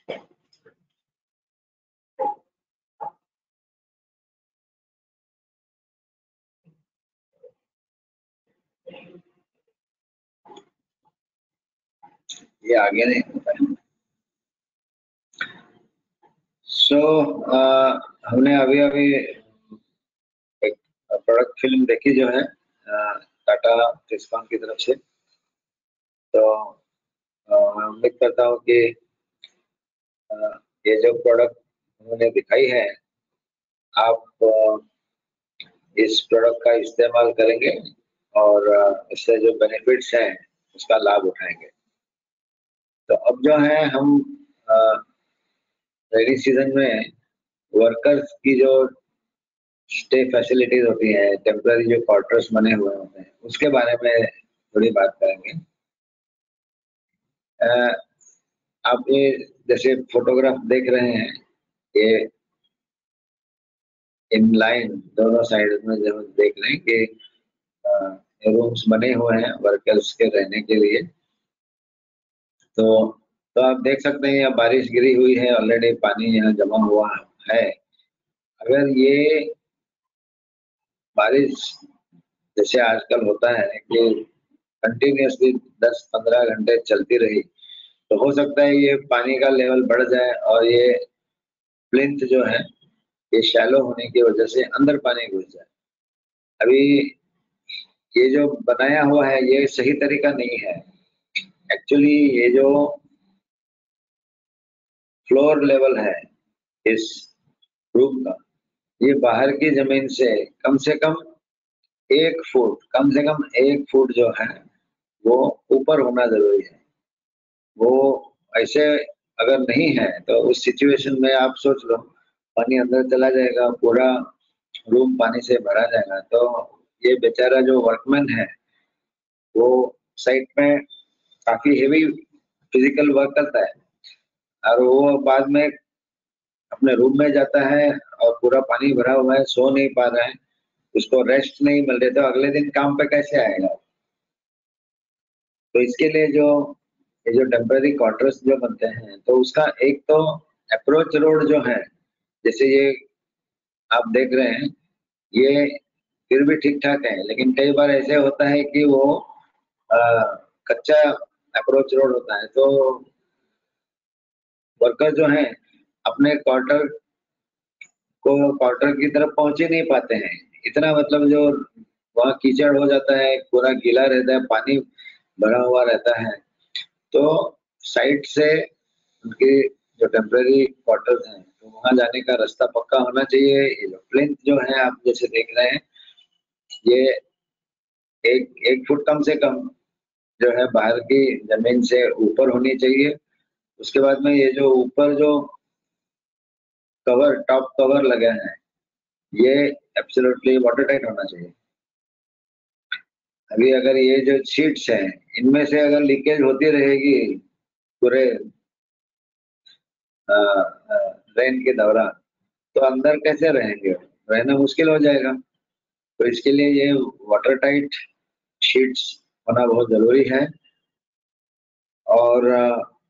Speaker 1: ये आगे नहीं होता है। सो so, uh, हमने अभी अभी एक प्रोडक्ट फिल्म देखी जो है टाटा टिस्कॉन की तरफ से। तो uh, मैं उम्मीद करता हूँ कि uh, ये जो प्रोडक्ट उन्होंने दिखाई है, आप uh, इस प्रोडक्ट का इस्तेमाल करेंगे और uh, इससे जो बेनिफिट्स हैं उसका लाभ उठाएंगे। तो अब जो है हम रेनी सीजन में वर्कर्स की जो स्टे फैसिलिटीज होती हैं, टेम्पररी जो क्वार्टर्स बने हुए होते हैं, उसके बारे में थोड़ी बात करेंगे। uh, आप ये जैसे फोटोग्राफ देख रहे हैं, ये इन लाइन दोनों साइड में जब देख रहे हैं कि रूम्स बने हुए हैं वर्कर्स के रहने के लिए। तो तो आप देख सकते हैं यहाँ बारिश गिरी हुई है, ऑलरेडी पानी यहाँ जमा हुआ है। अगर ये बारिश जैसे आजकल होता है कि कंटिन्यूसली दस पंद्रह घंटे चलती रही, तो हो सकता है ये पानी का लेवल बढ़ जाए और ये प्लिंथ जो है ये शैलो होने की वजह से अंदर पानी घुस जाए। अभी ये जो बनाया हुआ है ये सही तरीका नहीं है। एक्चुअली ये जो फ्लोर लेवल है इस रूम का, ये बाहर की जमीन से कम से कम एक फुट कम से कम एक फुट जो है वो ऊपर होना जरूरी है। वो ऐसे अगर नहीं है तो उस सिचुएशन में आप सोच लो, पानी अंदर चला जाएगा, पूरा रूम पानी से भरा जाएगा। तो ये बेचारा जो वर्कमैन है वो साइट में काफी हेवी फिजिकल वर्क करता है और वो बाद में अपने रूम में जाता है और पूरा पानी भरा हुआ है, सो नहीं पा रहा है, उसको रेस्ट नहीं मिल रही, तो अगले दिन काम पे कैसे आएगा। तो इसके लिए जो ये जो टेम्पररी क्वार्टर्स जो बनते हैं, तो उसका एक तो अप्रोच रोड जो है, जैसे ये आप देख रहे हैं, ये फिर भी ठीक ठाक है, लेकिन कई बार ऐसे होता है कि वो आ, कच्चा अप्रोच रोड होता है, तो वर्कर जो हैं अपने क्वार्टर को क्वार्टर की तरफ पहुंच ही नहीं पाते हैं। इतना मतलब जो वहाँ कीचड़ हो जाता है, पूरा गीला रहता है, पानी भरा हुआ रहता है। तो साइड से उनके जो टेम्पररी क्वार्टर्स हैं, तो वहाँ जाने का रास्ता पक्का होना चाहिए। ये जो प्लिंथ जो है आप जैसे देख रहे हैं, ये एक एक फुट कम से कम जो है बाहर की जमीन से ऊपर होनी चाहिए। उसके बाद में ये जो ऊपर जो कवर टॉप कवर लगे हैं, ये एब्सोल्युटली वाटर टाइट होना चाहिए। अभी अगर ये जो शीट्स हैं, इनमें से अगर लीकेज होती रहेगी पूरे रेन के दौरान, तो अंदर कैसे रहेंगे, रहना मुश्किल हो जाएगा। तो इसके लिए ये वाटर टाइट शीट्स होना बहुत जरूरी है। और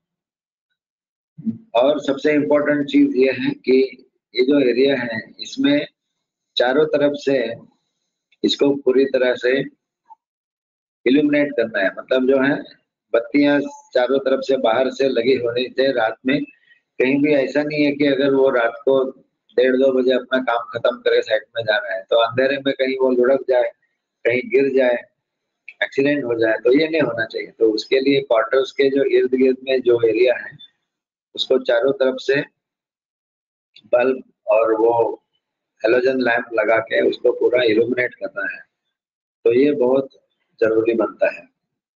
Speaker 1: और सबसे इम्पोर्टेंट चीज ये है कि ये जो एरिया है इसमें चारों तरफ से इसको पूरी तरह से इल्यूमिनेट करना है। मतलब जो है बत्तियां चारों तरफ से बाहर से लगी होनी चाहिए रात में। कहीं भी ऐसा नहीं है कि अगर वो रात को डेढ़ दो बजे अपना काम खत्म करे साइड में जा रहा है, तो अंधेरे में कहीं वो लुढ़क जाए, कहीं गिर जाए, एक्सीडेंट हो जाए, तो ये नहीं होना चाहिए। तो उसके लिए क्वार्टर्स के जो इर्द गिर्द में जो एरिया है उसको चारों तरफ से बल्ब और वो हेलोजन लैंप लगा के उसको पूरा इल्यूमिनेट करना है। तो ये बहुत जरूरी बनता है।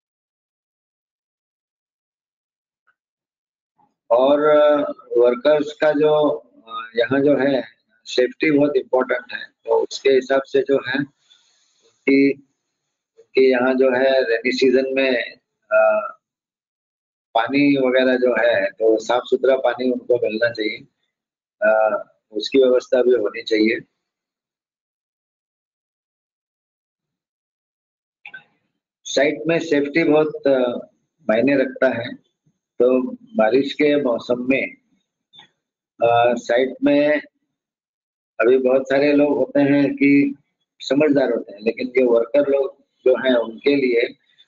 Speaker 1: और वर्कर्स का जो अ, यहाँ जो है सेफ्टी बहुत इम्पोर्टेंट है। तो उसके हिसाब से जो है कि कि यहाँ जो है रेनी सीजन में अ, पानी वगैरह जो है तो साफ सुथरा पानी उनको मिलना चाहिए। अ, उसकी व्यवस्था भी होनी चाहिए। साइट में सेफ्टी बहुत अ, मायने रखता है। तो बारिश के मौसम में साइट में अभी बहुत सारे लोग होते हैं कि समझदार होते हैं, लेकिन जो वर्कर लोग जो हैं उनके लिए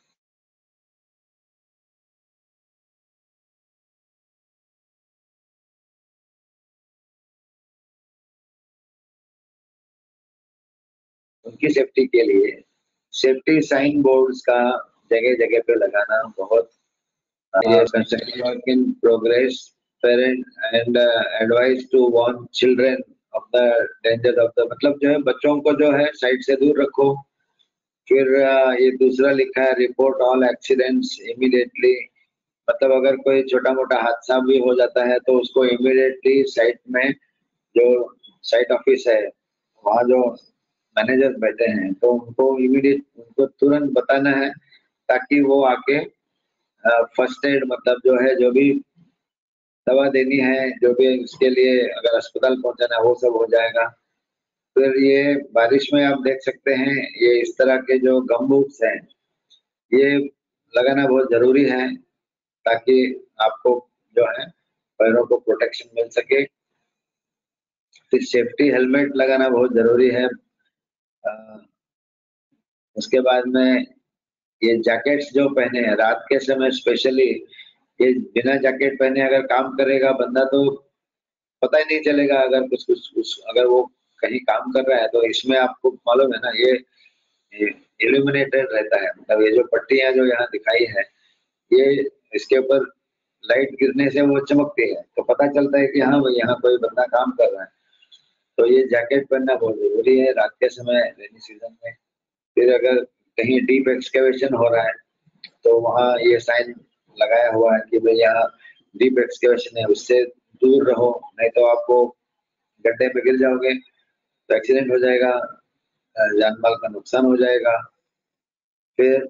Speaker 1: उनकी सेफ्टी के लिए सेफ्टी साइन बोर्ड्स का जगह-जगह पे लगाना बहुत ये construction work in progress parent and advice to warn children of the danger of the मतलब जो है बच्चों को जो है साइट से दूर रखो। फिर ये दूसरा लिखा है रिपोर्ट ऑल एक्सीडेंट्स इमीडिएटली, मतलब अगर कोई छोटा-मोटा हादसा भी हो जाता है तो उसको इमीडिएटली साइट में जो साइट ऑफिस है, वहाँ जो मैनेजर बैठे हैं तो उनको इमीडिएट उनको तुरंत बताना है ताकि वो आके फर्स्ट एड मतलब जो है जो भी दवा देनी है, जो भी उसके लिए अगर अस्पताल पहुँचाना है वो सब हो जाएगा। फिर ये बारिश में आप देख सकते हैं ये इस तरह के जो गम बूट्स हैं, ये लगाना बहुत ज़रूरी है ताकि आपको जो है पैरों को प्रोटेक्शन मिल सके। फिर सेफ्टी हेलमेट लगाना बहुत ज़रूरी है। अ, उसके बाद में ये जैकेट्स जो पहने हैं रात के समय स्पेशली ये बिना जैकेट पहने अगर काम करेगा बंदा तो पता ही नहीं चलेगा अगर कुछ कुछ कुछ अगर वो कहीं काम कर रहा है तो इसमें आपको मालूम है ना ये ये इल्यूमिनेटेड रहता है, मतलब ये जो पट्टियाँ जो यहाँ दिखाई है, ये इसके ऊपर लाइट गिरने से वो चमकती है, तो पता चलता है कि हाँ भाई यहाँ कोई बंदा काम कर रहा है। तो ये जैकेट पहनना बहुत ज़रूरी है रात के समय रेनी सीज़न में। फिर अगर कहीं डीप एक्सकैवेशन हो रहा है, तो वहाँ ये साइन लगाया हुआ है कि भई यहाँ डीप एक्सकैवेशन है, उससे दूर रहो, नहीं तो आपको गड्ढे में गिर जाओगे, तो एक्सीडेंट हो जाएगा, अ, जान-माल का नुकसान हो जाएगा। फिर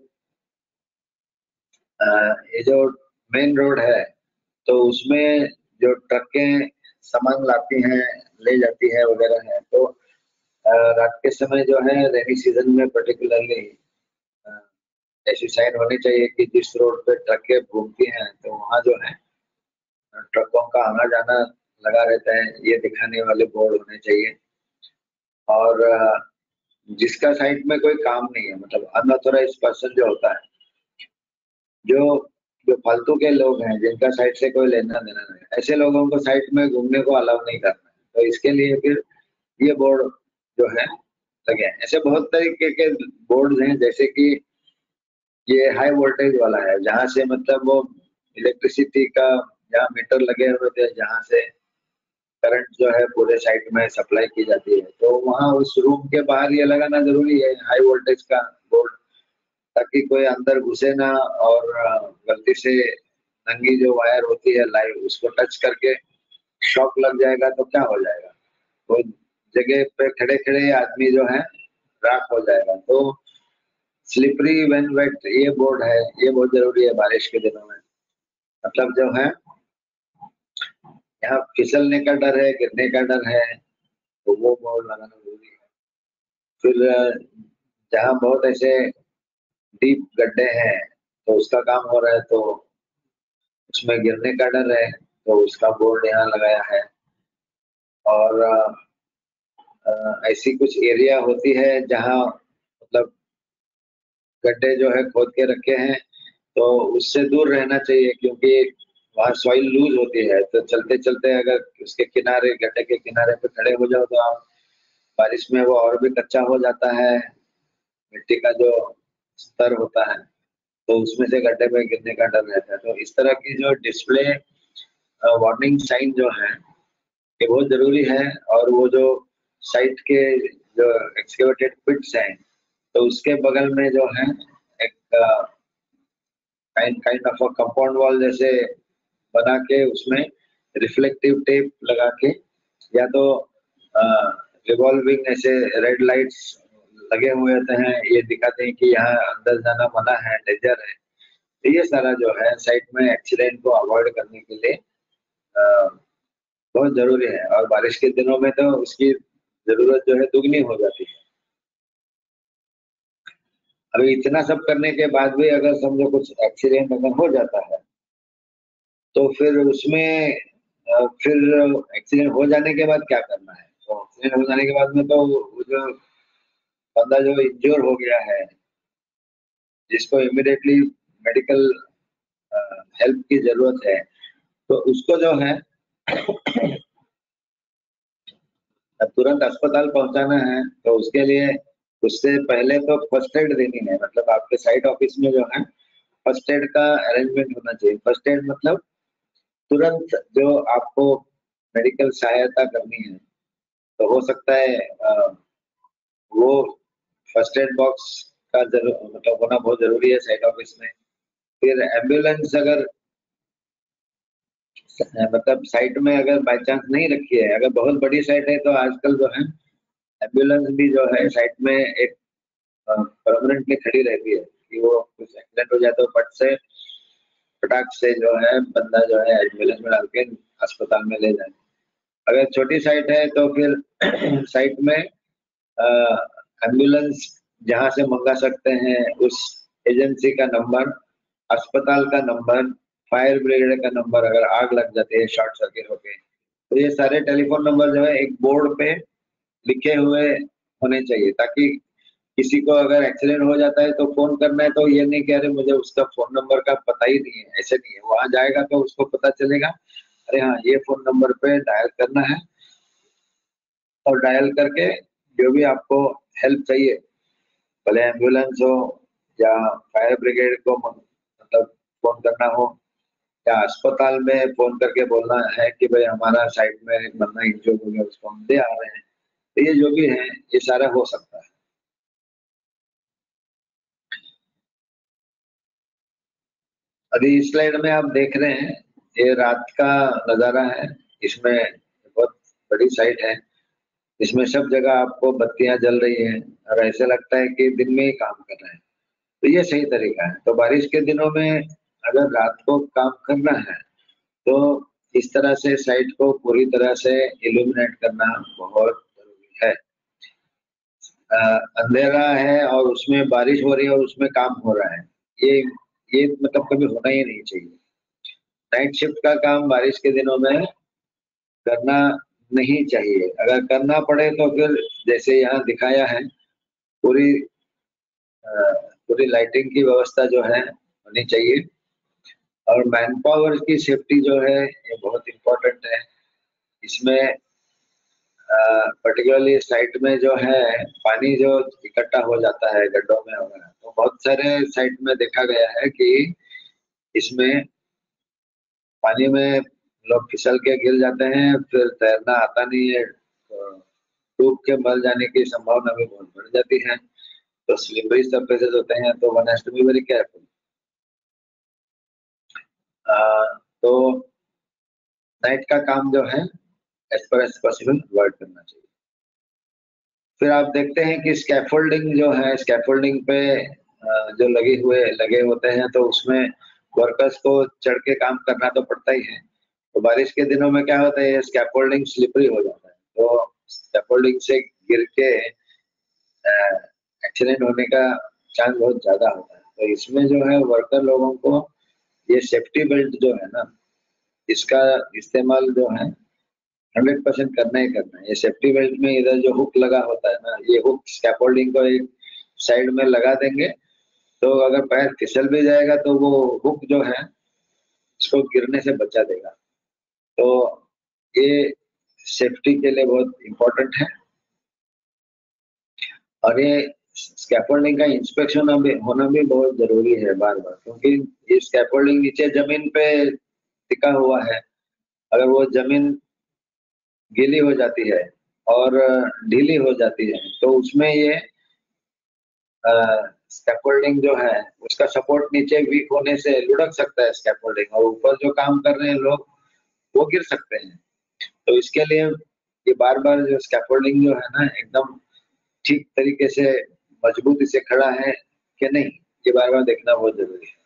Speaker 1: अ, ये जो मेन रोड है, तो उसमें जो ट्रकें सामान लाती हैं, ले जाती हैं वगैरह हैं, तो अ, रात के समय जो है रेनी सीज़न में पर्टिकुलरली अ, ऐसी साइन होनी चाहिए कि जिस रोड पे ट्रकें घूमती हैं, तो वहाँ जो है अ, ट्रकों का आना-जाना लगा रहता है, ये दिखाने वाले बोर्ड होने चाहिए। और अ, जिसका साइट में कोई काम नहीं है, मतलब अनऑथराइज़्ड पर्सन जो होता है, जो जो फालतू के लोग हैं, जिनका साइट से कोई लेना-देना नहीं है, ऐसे लोगों को साइट में घूमने को अलाउ नहीं करना है। तो इसके लिए फिर ये बोर्ड जो है लगे हैं। ऐसे बहुत तरीके के बोर्ड्स हैं जैसे कि ये हाई वोल्टेज वाला है, जहाँ से मतलब वो इलेक्ट्रिसिटी का जहाँ मीटर लगे हुए थे, जहाँ से करंट जो है पूरे साइट में सप्लाई की जाती है। तो वहाँ उस रूम के बाहर ये लगाना ज़रूरी है हाई वोल्टेज का बोर्ड, ताकि कोई अंदर घुसे ना और अ, गलती से नंगी जो वायर होती है लाइव उसको टच करके शॉक लग जाएगा तो क्या हो जाएगा? वो जगह पे खड़े-खड़े आदमी जो है राख हो जाएगा। तो स्लिपरी व्हेन वेट ये बोर्ड है, ये बहुत ज़रूरी है बारिश के दिनों में। मतलब जो है यहाँ फिसलने का डर है, गिरने का डर है, तो वो बोर्ड लगाना ज़रूरी है। फिर जहाँ बहुत ऐसे डीप गड्ढे हैं, तो उसका काम हो रहा है तो उसमें गिरने का डर है, तो उसका बोर्ड यहाँ लगाया है। और अ, ऐसी कुछ एरिया होती है जहाँ मतलब गड्ढे जो है खोद के रखे हैं, तो उससे दूर रहना चाहिए क्योंकि वहाँ सॉइल लूज़ होती है, तो चलते-चलते अगर उसके किनारे गड्ढे के किनारे पे खड़े हो जाओ तो आप बारिश में वो और भी कच्चा हो जाता है, मिट्टी का जो स्तर होता है, तो उसमें से गड्ढे में गिरने का डर रहता है। तो इस तरह की जो डिस्प्ले अ, वार्निंग साइन जो है, ये बहुत ज़रूरी है और वो जो साइट के जो एक्सकेवेटेड पिट्स हैं, तो उसके बगल में जो है एक kind kind of a compound wall जैसे बना के उसमें रिफ्लेक्टिव टेप लगा के या तो अ, रिवॉल्विंग ऐसे रेड लाइट्स लगे हुए होते हैं, ये दिखाते हैं कि यहाँ अंदर जाना मना है, डेंजर है। तो ये सारा जो है साइट में एक्सीडेंट को अवॉइड करने के लिए अ, बहुत ज़रूरी है और बारिश के दिनों में तो उसकी ज़रूरत जो है दुगनी हो जाती है। अभी इतना सब करने के बाद भी अगर समझो कुछ एक्सीडेंट अगर हो जाता है, तो फिर उसमें अ, फिर एक्सीडेंट हो जाने के बाद क्या करना है? तो एक्सीडेंट हो जाने के बाद में तो वो जो बंदा जो इंज्योर हो गया है, जिसको इमीडिएटली मेडिकल अ, हेल्प की ज़रूरत है, तो उसको जो है अब तुरंत अस्पताल पहुँचाना है, तो उसके लिए उससे पहले तो फर्स्ट एड देनी है। मतलब आपके साइट ऑफिस में जो है, फर्स्ट एड का अरेंजमेंट होना चाहिए। फर्स्ट एड मतलब तुरंत जो आपको मेडिकल सहायता करनी है, तो हो सकता है अ, वो फर्स्ट एड बॉक्स का ज़रू मतलब होना बहुत ज़रूरी है साइट ऑफिस में। फिर एम्बुलेंस अगर मतलब साइट में अगर बाय चांस नहीं रखी है, अगर बहुत बड़ी साइट है, तो आजकल जो है एम्बुलेंस भी जो है साइट में एक अ, परमानेंटली खड़ी रहती है कि वो कुछ एक्सीडेंट हो जाए तो फट से फटाक से जो है बंदा जो है एम्बुलेंस में डाल के अस्पताल में ले जाए। अगर छोटी साइट है तो फिर साइट में अ, एम्बुलेंस जहाँ से मंगा सकते हैं उस एजेंसी का नंबर, अस्पताल का नंबर, फायर ब्रिगेड का नंबर अगर आग लग जाती है शॉर्ट सर्किट होके, तो ये सारे टेलीफ़ोन नंबर जो है एक बोर्ड पे लिखे हुए होने चाहिए ताकि किसी को अगर एक्सीडेंट हो जाता है तो फ़ोन करना है तो ये नहीं कि अरे मुझे उसका फ़ोन नंबर का पता ही नहीं है, ऐसे नहीं है। वहाँ जाएगा तो उसको पता चलेगा, अरे हाँ, ये फ़ोन नंबर पे डायल करना है और डायल करके जो भी आपको हेल्प चाहिए, भले एम्बुलेंस हो या फायर ब्रिगेड को म मतलब फ़ोन करना हो या अस्पताल में फ़ोन करके बोलना है कि भई हमारा साइट में एक बंदा इंज्योर हो गया, उसको हम ले आ रहे हैं। तो ये जो भी है, ये सारा हो सकता है। अभी इस स्लाइड में आप देख रहे हैं, ये रात का नज़ारा है। इसमें बहुत बड़ी साइट है, इसमें सब जगह आपको बत्तियाँ जल रही हैं और ऐसा लगता है कि दिन में ही काम कर रहे हैं। तो ये सही तरीका है। तो बारिश के दिनों में अगर रात को काम करना है, तो इस तरह से साइट को पूरी तरह से इल्यूमिनेट करना बहुत ज़रूरी है। अ, अंधेरा है और उसमें बारिश हो रही है और उसमें काम हो रहा है। ये ये मतलब कभी होना ही नहीं चाहिए। नाइट शिफ्ट का काम बारिश के दिनों में करना नहीं चाहिए। अगर करना पड़े तो फिर जैसे यहाँ दिखाया है पूरी अ, पूरी लाइटिंग की व्यवस्था जो है होनी चाहिए और मैन पावर की सेफ्टी जो है ये बहुत इम्पोर्टेंट है। इसमें अ, पर्टिकुलरली साइट में जो है पानी जो इकट्ठा हो जाता है गड्ढों में वगैरह, तो बहुत सारे साइट में देखा गया है कि इसमें पानी में लोग फिसल के गिर जाते हैं, फिर तैरना आता नहीं है, तो डूब के मर जाने की संभावना भी बहुत बढ़ जाती है। तो स्लिपरी सरफेसेस होते हैं, तो one has to be very careful. Uh, तो नाइट का काम जो है as far as possible avoid करना चाहिए। फिर आप देखते हैं कि स्कैफोल्डिंग जो है, स्कैफोल्डिंग पे अ, जो लगे हुए लगे होते हैं, तो उसमें वर्कर्स को चढ़ के काम करना तो पड़ता ही है। तो बारिश के दिनों में क्या होता है, ये स्कैफोल्डिंग स्लिपरी हो जाता है। तो स्कैफोल्डिंग से गिर के अ, एक्सीडेंट होने का चांस बहुत ज़्यादा होता है। तो इसमें जो है वर्कर लोगों को ये सेफ्टी बेल्ट जो है ना, इसका इस्तेमाल जो है हंड्रेड परसेंट करना ही करना है। ये सेफ्टी बेल्ट में इधर जो हुक लगा होता है ना, ये हुक स्कैफोल्डिंग को एक साइड में लगा देंगे, तो अगर पैर फिसल भी जाएगा तो वो हुक जो है, इसको गिरने से बचा देगा। तो ये सेफ्टी के लिए बहुत इम्पोर्टेंट है और ये स्कैफोल्डिंग का इंस्पेक्शन अभी होना भी बहुत ज़रूरी है बार-बार, क्योंकि ये स्कैफोल्डिंग नीचे ज़मीन पे टिका हुआ है। अगर वो ज़मीन गीली हो जाती है और ढीली हो जाती है, तो उसमें ये अ, स्कैफोल्डिंग जो है, उसका सपोर्ट नीचे वीक होने से लुढ़क सकता है स्कैफोल्डिंग और ऊपर जो काम कर रहे हैं लोग, वो गिर सकते हैं। तो इसके लिए ये बार-बार जो स्कैफोल्डिंग जो है ना, एकदम ठीक तरीके से मजबूती से खड़ा है कि नहीं, ये बार-बार देखना बहुत ज़रूरी है।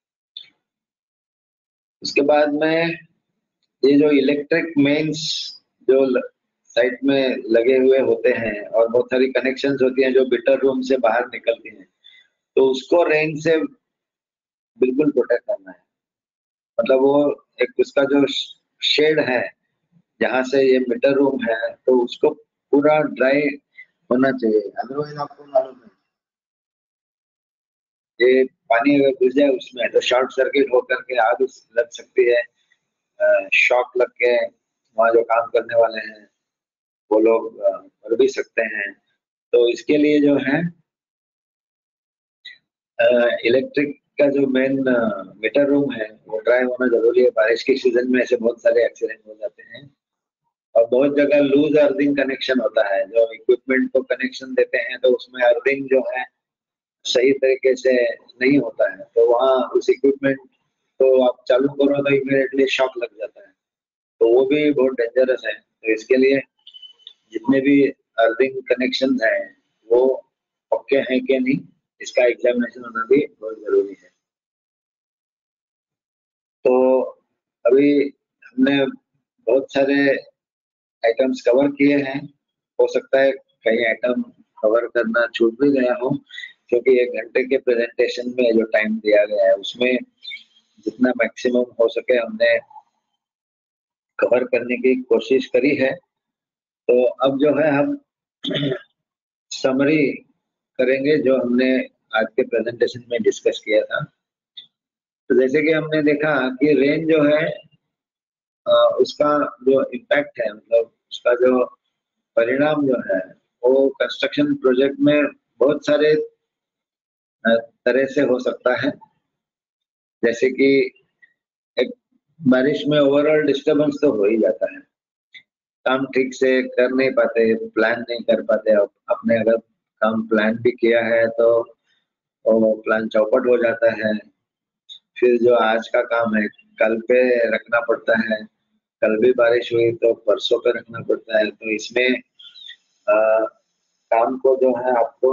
Speaker 1: उसके बाद में ये जो इलेक्ट्रिक मेन्स जो ल साइट में लगे हुए होते हैं और बहुत सारी कनेक्शंस होती हैं जो मीटर रूम से बाहर निकलती हैं, तो उसको रेन से बिल्कुल प्रोटेक्ट करना है। मतलब वो एक उसका जो श शेड है जहाँ से ये मीटर रूम है, तो उसको पूरा ड्राई होना चाहिए, अदरवाइज आपको मालूम है ये पानी अगर घुस जाए उसमें तो शॉर्ट सर्किट होकर के आग लग सकती है, शॉक लग के वहाँ जो काम करने वाले हैं वो लोग अ, मर भी सकते हैं। तो इसके लिए जो है इलेक्ट्रिक का जो मेन मीटर रूम है वो ड्राई होना जरूरी है। बारिश के सीजन में ऐसे बहुत सारे एक्सीडेंट हो जाते हैं और बहुत जगह लूज अर्थिंग कनेक्शन होता है, जो इक्विपमेंट को कनेक्शन देते हैं तो उसमें अर्थिंग जो है सही तरीके से नहीं होता है, तो वहाँ उस इक्विपमेंट को आप चालू करो तो इमीडिएटली शॉक लग जाता है, तो वो भी बहुत डेंजरस है। तो इसके लिए जितने भी अर्थिंग कनेक्शन हैं वो पक्के हैं कि नहीं, इसका एग्जामिनेशन होना भी बहुत जरूरी है। तो अभी हमने बहुत सारे आइटम्स कवर किए हैं, हो सकता है कई आइटम कवर करना छूट भी गया हो, क्योंकि एक घंटे के प्रेजेंटेशन में जो टाइम दिया गया है उसमें जितना मैक्सिमम हो सके हमने कवर करने की कोशिश करी है। तो अब जो है हम समरी करेंगे जो हमने आज के प्रेजेंटेशन में डिस्कस किया था। तो जैसे कि हमने देखा कि रेन जो है अ, उसका जो इम्पैक्ट है, मतलब उसका जो परिणाम जो है वो कंस्ट्रक्शन प्रोजेक्ट में बहुत सारे अ, तरह से हो सकता है। जैसे कि एक बारिश में ओवरऑल डिस्टरबेंस तो हो ही जाता है, काम ठीक से कर नहीं पाते, प्लान नहीं कर पाते। अब आपने अगर काम प्लान भी किया है तो वो प्लान चौपट हो जाता है, फिर जो आज का काम है कल पे रखना पड़ता है, कल भी बारिश हुई तो परसों पे रखना पड़ता है। तो इसमें अ, काम को जो है आपको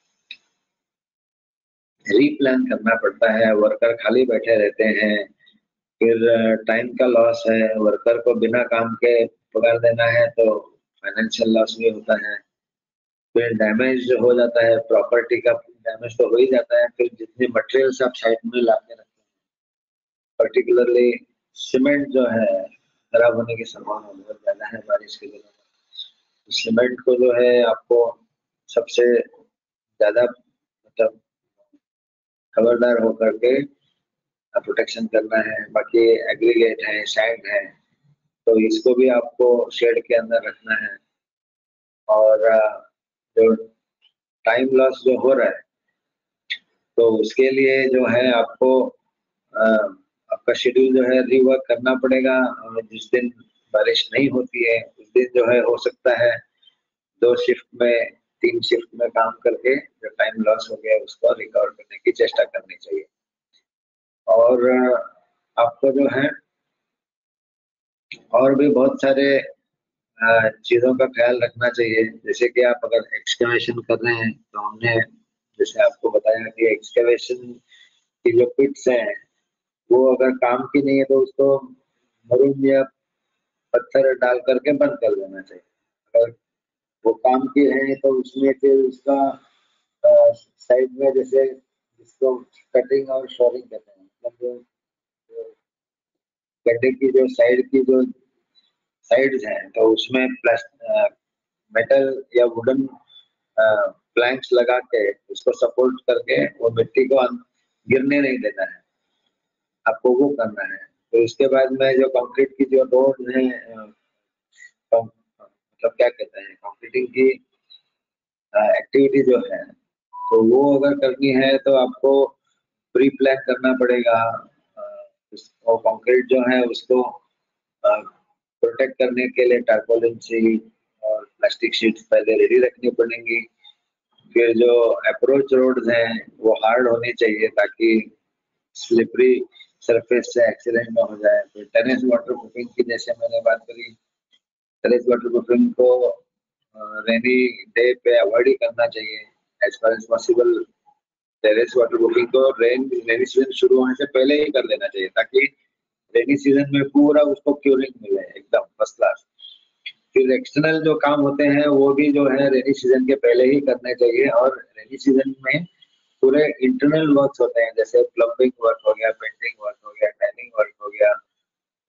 Speaker 1: रीप्लान करना पड़ता है, वर्कर खाली बैठे रहते हैं, फिर टाइम का लॉस है, वर्कर को बिना काम के पगार देना है तो फाइनेंशियल लॉस भी होता है, फिर डैमेज हो जाता है, प्रॉपर्टी का डैमेज तो हो ही जाता है, फिर जितने मटेरियल्स आप साइड में लाके रखते हैं, पर्टिकुलरली सीमेंट जो है खराब होने की संभावना बहुत ज्यादा है बारिश के दिनों में। तो सीमेंट को जो है आपको सबसे ज्यादा मतलब खबरदार होकर के प्रोटेक्शन करना है। बाकी एग्रीगेट है, सैंड है, तो इसको भी आपको शेड के अंदर रखना है। और अ, जो टाइम लॉस जो हो रहा है तो उसके लिए जो है आपको अ, आपका शेड्यूल जो है रीवर्क करना पड़ेगा, और जिस दिन बारिश नहीं होती है उस दिन जो है हो सकता है दो शिफ्ट में, तीन शिफ्ट में काम करके जो टाइम लॉस हो गया उसको रिकवर करने की चेष्टा करनी चाहिए। और अ, आपको जो है और भी बहुत सारे अ, चीज़ों का ख्याल रखना चाहिए। जैसे कि आप अगर एक्सकवेशन कर रहे हैं तो हमने जैसे आपको बताया कि एक्सकवेशन की जो पिट्स हैं वो अगर काम की नहीं है तो उसको मरून या पत्थर डाल करके बंद कर देना चाहिए। अगर वो काम की है तो उसमें फिर उसका अ, साइड में जैसे जिसको कटिंग और शोरिंग कहते हैं, मतलब जो जो गड्ढे की जो साइड की जो साइड्स हैं तो उसमें प्लास्ट मेटल या वुडन प्लैंक्स लगा के उसको सपोर्ट करके वो मिट्टी को अन- गिरने नहीं देना है, आपको वो करना है। तो उसके बाद में जो कंक्रीट की जो रोड है अ, कं- मतलब क्या कहते हैं कंक्रीटिंग की एक्टिविटी जो है, तो वो अगर करनी है तो आपको प्री प्लान करना पड़ेगा। अ, उस- और कंक्रीट जो है उसको प्रोटेक्ट करने के लिए टारपोलिन शीट और प्लास्टिक शीट्स पहले रेडी रखनी पड़ेंगी। फिर जो अप्रोच रोड्स हैं वो हार्ड होनी चाहिए ताकि स्लिपरी सरफेस से एक्सीडेंट ना हो जाए। फिर टेरेस वाटर प्रूफिंग की जैसे मैंने बात करी, टेरेस वाटर प्रूफिंग को रेनी डे पे अवॉइड ही करना चाहिए as far as possible. Terrace waterproofing को रेन रेनी सीजन शुरू होने से पहले ही कर देना चाहिए ताकि रेनी सीजन में पूरा उसको क्यूरिंग मिले एकदम फर्स्ट क्लास। फिर एक्सटर्नल जो काम होते हैं वो भी जो है रेनी सीजन के पहले ही करने चाहिए, और रेनी सीजन में पूरे इंटरनल वर्क्स होते हैं जैसे प्लम्बिंग वर्क हो गया, पेंटिंग वर्क हो गया, टाइलिंग वर्क हो गया,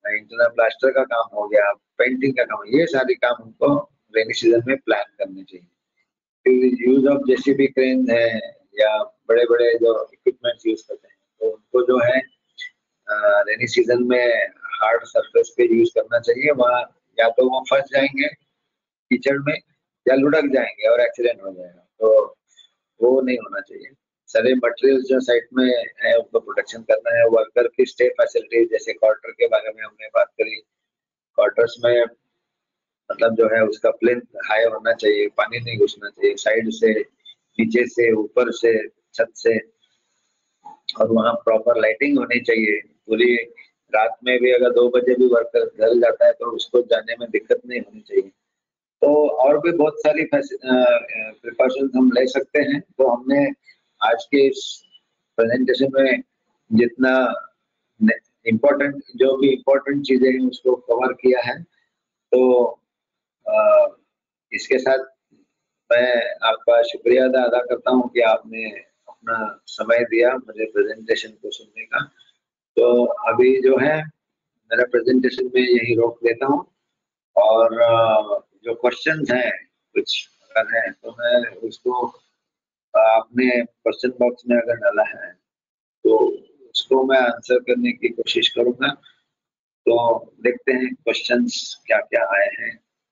Speaker 1: इंटरनल प्लास्टर का काम हो गया, पेंटिंग का काम, ये सारे काम उनको रेनी सीजन में प्लान करने चाहिए। फिर यूज ऑफ जेसीबी क्रेन है या बड़े-बड़े जो इक्विपमेंट्स यूज करते हैं, तो उनको जो है रेनी सीजन में हार्ड सरफेस पे यूज करना चाहिए। वहाँ या तो वो फंस जाएंगे कीचड़ में या लुढ़क जाएंगे और एक्सीडेंट हो जाएगा, तो वो नहीं होना चाहिए। सारे मटेरियल जो साइट में है उनको प्रोटेक्शन करना है। वर्कर की स्टे फैसिलिटीज, जैसे क्वार्टर के बारे में हमने बात करी, क्वार्टर्स में मतलब जो है उसका प्लेन हाई होना चाहिए, पानी नहीं घुसना चाहिए साइड से, नीचे से, ऊपर से, छत से, और वहाँ प्रॉपर लाइटिंग होनी चाहिए। पूरी रात में भी अगर दो बजे भी वर्कर घर जाता है तो उसको जाने में दिक्कत नहीं होनी चाहिए। तो और भी बहुत सारी प्रिकॉशंस हम ले सकते हैं। तो हमने आज के इस प्रेजेंटेशन में जितना इम्पोर्टेंट जो भी इम्पोर्टेंट चीजें हैं उसको कवर किया है। तो आ, इसके साथ मैं आपका शुक्रिया अदा अदा करता हूँ कि आपने अपना समय दिया मुझे प्रेजेंटेशन को सुनने का। तो अभी जो है मेरा प्रेजेंटेशन में यही रोक देता हूँ, और जो क्वेश्चंस हैं कुछ अगर है तो मैं उसको आपने क्वेश्चन बॉक्स में अगर डाला है तो उसको मैं आंसर करने की कोशिश करूंगा। तो देखते हैं क्वेश्चंस क्या क्या आए हैं।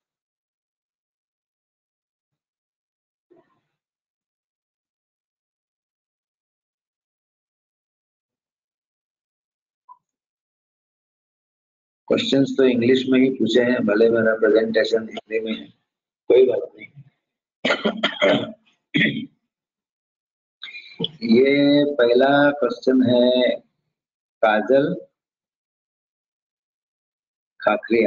Speaker 1: क्वेश्चंस तो इंग्लिश में ही पूछे हैं, भले मेरा प्रेजेंटेशन हिंदी में है, कोई बात नहीं। ये पहला क्वेश्चन है काजल खाकरिया।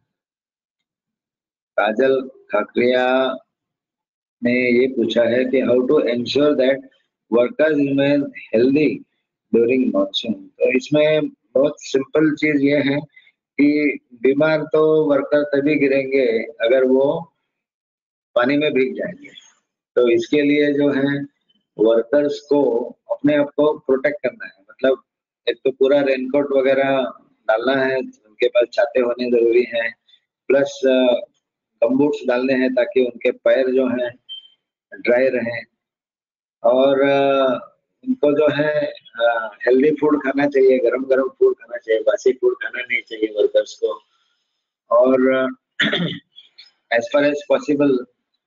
Speaker 1: काजल खाकरिया ने ये पूछा है कि how to ensure that workers remain healthy during monsoon. तो इसमें बहुत सिंपल चीज ये है कि बीमार तो वर्कर तभी गिरेंगे अगर वो पानी में भीग जाएंगे। तो इसके लिए जो है वर्कर्स को अपने आप को प्रोटेक्ट करना है। मतलब एक तो पूरा रेनकोट वगैरह डालना है, उनके पास छाते होने जरूरी हैं, प्लस गमबूट्स डालने हैं ताकि उनके पैर जो हैं ड्राई रहें, और उनको जो है हेल्दी फूड खाना चाहिए, गरम गरम फूड खाना चाहिए, बासी फूड खाना नहीं चाहिए वर्कर्स को। और एज फार एज पॉसिबल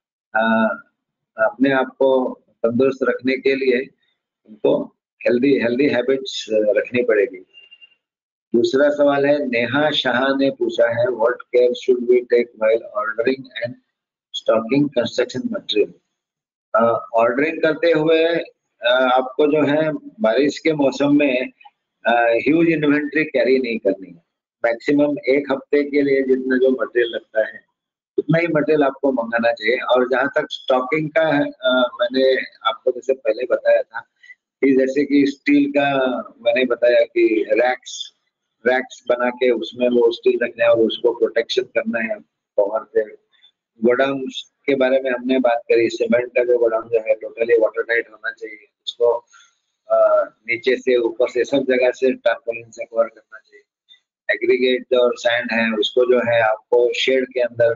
Speaker 1: अपने आप को तंदुरुस्त रखने के लिए उनको हेल्दी हेल्दी हैबिट्स रखनी पड़ेगी। दूसरा सवाल है नेहा शाह ने पूछा है what care should we take while ordering and stocking construction material. Ordering करते हुए uh, आपको जो है बारिश के मौसम में ह्यूज इन्वेंट्री कैरी नहीं करनी है। मैक्सिमम एक हफ्ते के लिए जितना जो मटेरियल लगता है उतना ही मटेरियल आपको मंगाना चाहिए। और जहां तक स्टॉकिंग का है, आ, मैंने आपको जैसे पहले बताया था कि जैसे कि स्टील का मैंने बताया कि रैक्स रैक्स बना के उसमें वो स्टील रखना है और उसको प्रोटेक्शन करना है पावर से। गोडाउन के बारे में हमने बात करी, सीमेंट का जो गोडाउन जो है टोटली वाटर टाइट होना चाहिए, उसको आ, नीचे से ऊपर से सब जगह से टारपोलिन से कवर करना चाहिए। एग्रीगेट और सैंड है उसको जो है आपको शेड के अंदर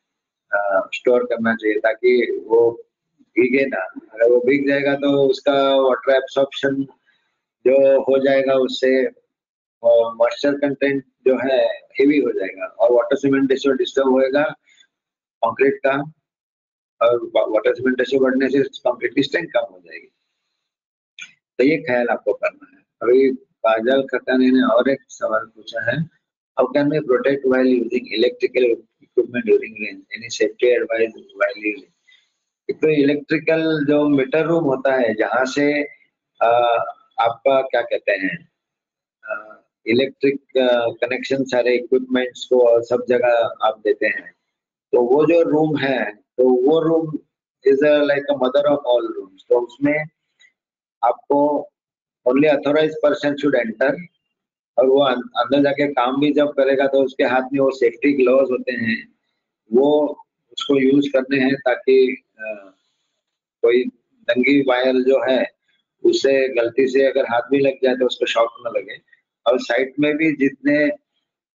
Speaker 1: स्टोर करना चाहिए ताकि वो भीगे ना। अगर वो भीग जाएगा तो उसका वाटर एब्सॉर्प्शन जो हो जाएगा, उससे मॉइस्चर कंटेंट जो है हेवी हो जाएगा और वाटर सीमेंट रेशियो डिस्टर्ब होएगा कंक्रीट का, और वाटर सीमेंट रेशियो बढ़ने से कंक्रीट की स्ट्रेंथ कम हो जाएगी। तो ये ख्याल आपको करना है। अभी काजल खतानी ने और एक सवाल पूछा है how can we protect while using electrical equipment during rain, any safety advice while using. एक तो इलेक्ट्रिकल जो मीटर रूम होता है जहाँ से आ, आपका क्या कहते हैं इलेक्ट्रिक कनेक्शन सारे इक्विपमेंट्स को और सब जगह आप देते हैं, तो वो जो रूम है तो वो room is like a mother of all rooms. तो उसमें आपको only authorise person should enter, और वो अं- अंदर जाके काम भी जब करेगा तो उसके हाथ में वो सेफ्टी ग्लव्स होते हैं, वो उसको यूज करने हैं ताकि अ, कोई नंगी वायर जो है उससे गलती से अगर हाथ भी लग जाए तो उसको शॉक न लगे। और साइट में भी जितने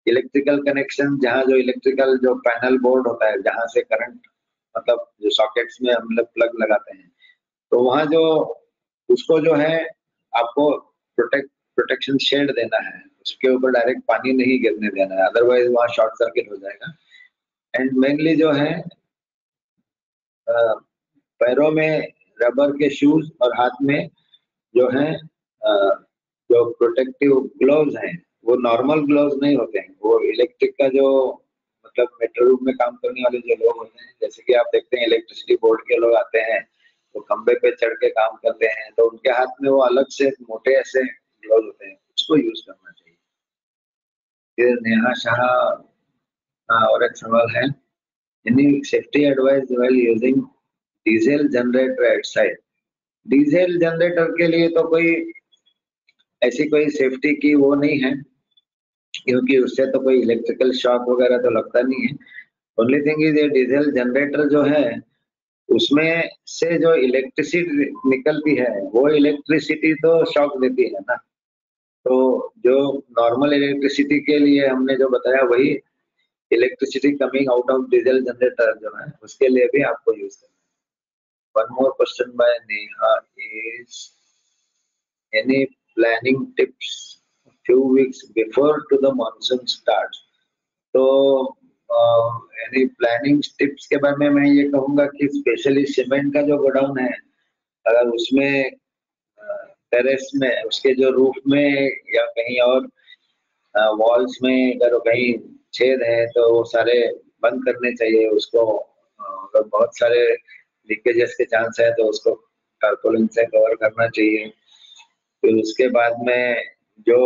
Speaker 1: इलेक्ट्रिकल कनेक्शन, जहाँ जो इलेक्ट्रिकल जो पैनल बोर्ड होता है, जहाँ से करंट मतलब जो सॉकेट्स में हम लोग प्लग लगाते हैं, तो वहाँ जो उसको जो है आपको प्रोटेक्ट प्रोटेक्शन शेड देना है, उसके ऊपर डायरेक्ट पानी नहीं गिरने देना है, अदरवाइज वहाँ शॉर्ट सर्किट हो जाएगा। एंड मेनली जो है अ, पैरों में रबर के शूज और हाथ में जो है अ, जो प्रोटेक्टिव ग्लोव्स हैं, वो नॉर्मल ग्लोव्स नहीं होते हैं, वो इलेक्ट्रिक का जो मतलब मेटल रूम में काम करने वाले जो लोग होते हैं, जैसे कि आप देखते हैं इलेक्ट्रिसिटी बोर्ड के लोग आते हैं, वो खंबे पे चढ़ के काम करते हैं, तो उनके हाथ में वो अलग से मोटे ऐसे ग्लोव्स होते हैं, उसको यूज करना चाहिए। फिर नेहा शाह हाँ, और एक सवाल है, any safety advice while using diesel generator at site. Diesel generator के लिए तो कोई ऐसी कोई सेफ्टी की वो नहीं है, क्योंकि उससे तो कोई इलेक्ट्रिकल शॉक वगैरह तो लगता नहीं है। ओनली थिंग इज ये डीजल जनरेटर जो है, उसमें से जो इलेक्ट्रिसिटी निकलती है, वो इलेक्ट्रिसिटी तो शॉक देती है ना। तो जो नॉर्मल इलेक्ट्रिसिटी के लिए हमने जो बताया, वही electricity coming out of diesel generator जो है, उसके लिए भी आपको यूज करना है। One more question by Neha is, any planning tips few weeks before to the monsoon starts। तो एनी प्लानिंग टिप्स के बारे में मैं ये कहूंगा कि स्पेशली सीमेंट का जो गोडाउन है, अगर उसमें टेरेस में उसके जो रूफ में या कहीं और वॉल्स में अगर कहीं छेद है, तो वो सारे बंद करने चाहिए उसको। अ, अगर बहुत सारे लीकेजेस के चांस है, तो उसको टारपोलिन से कवर करना चाहिए। फिर उसके बाद में जो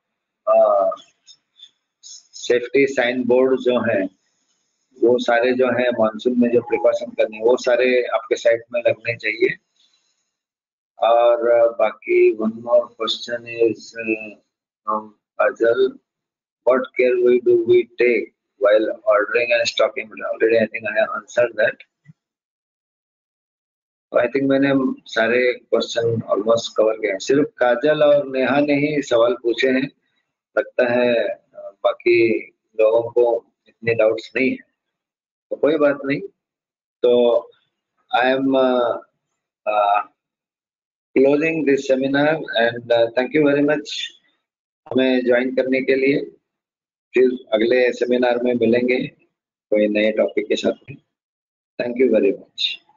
Speaker 1: सेफ्टी साइन बोर्ड जो है, वो सारे जो है मानसून में जो प्रिकॉशन करने, वो सारे आपके साइट में लगने चाहिए। और uh, बाकी one more question is Ajal, what care we do we take while ordering and stocking? Already I think I have answered that. तो आई थिंक मैंने सारे क्वेश्चन ऑलमोस्ट कवर किए हैं। सिर्फ काजल और नेहा ने ही सवाल पूछे हैं, लगता है बाकी लोगों को इतने डाउट्स नहीं है, तो कोई बात नहीं। तो I am closing this seminar and thank you very much हमें ज्वाइन करने के लिए। फिर अगले सेमिनार में मिलेंगे कोई नए टॉपिक के साथ में। Thank you very much.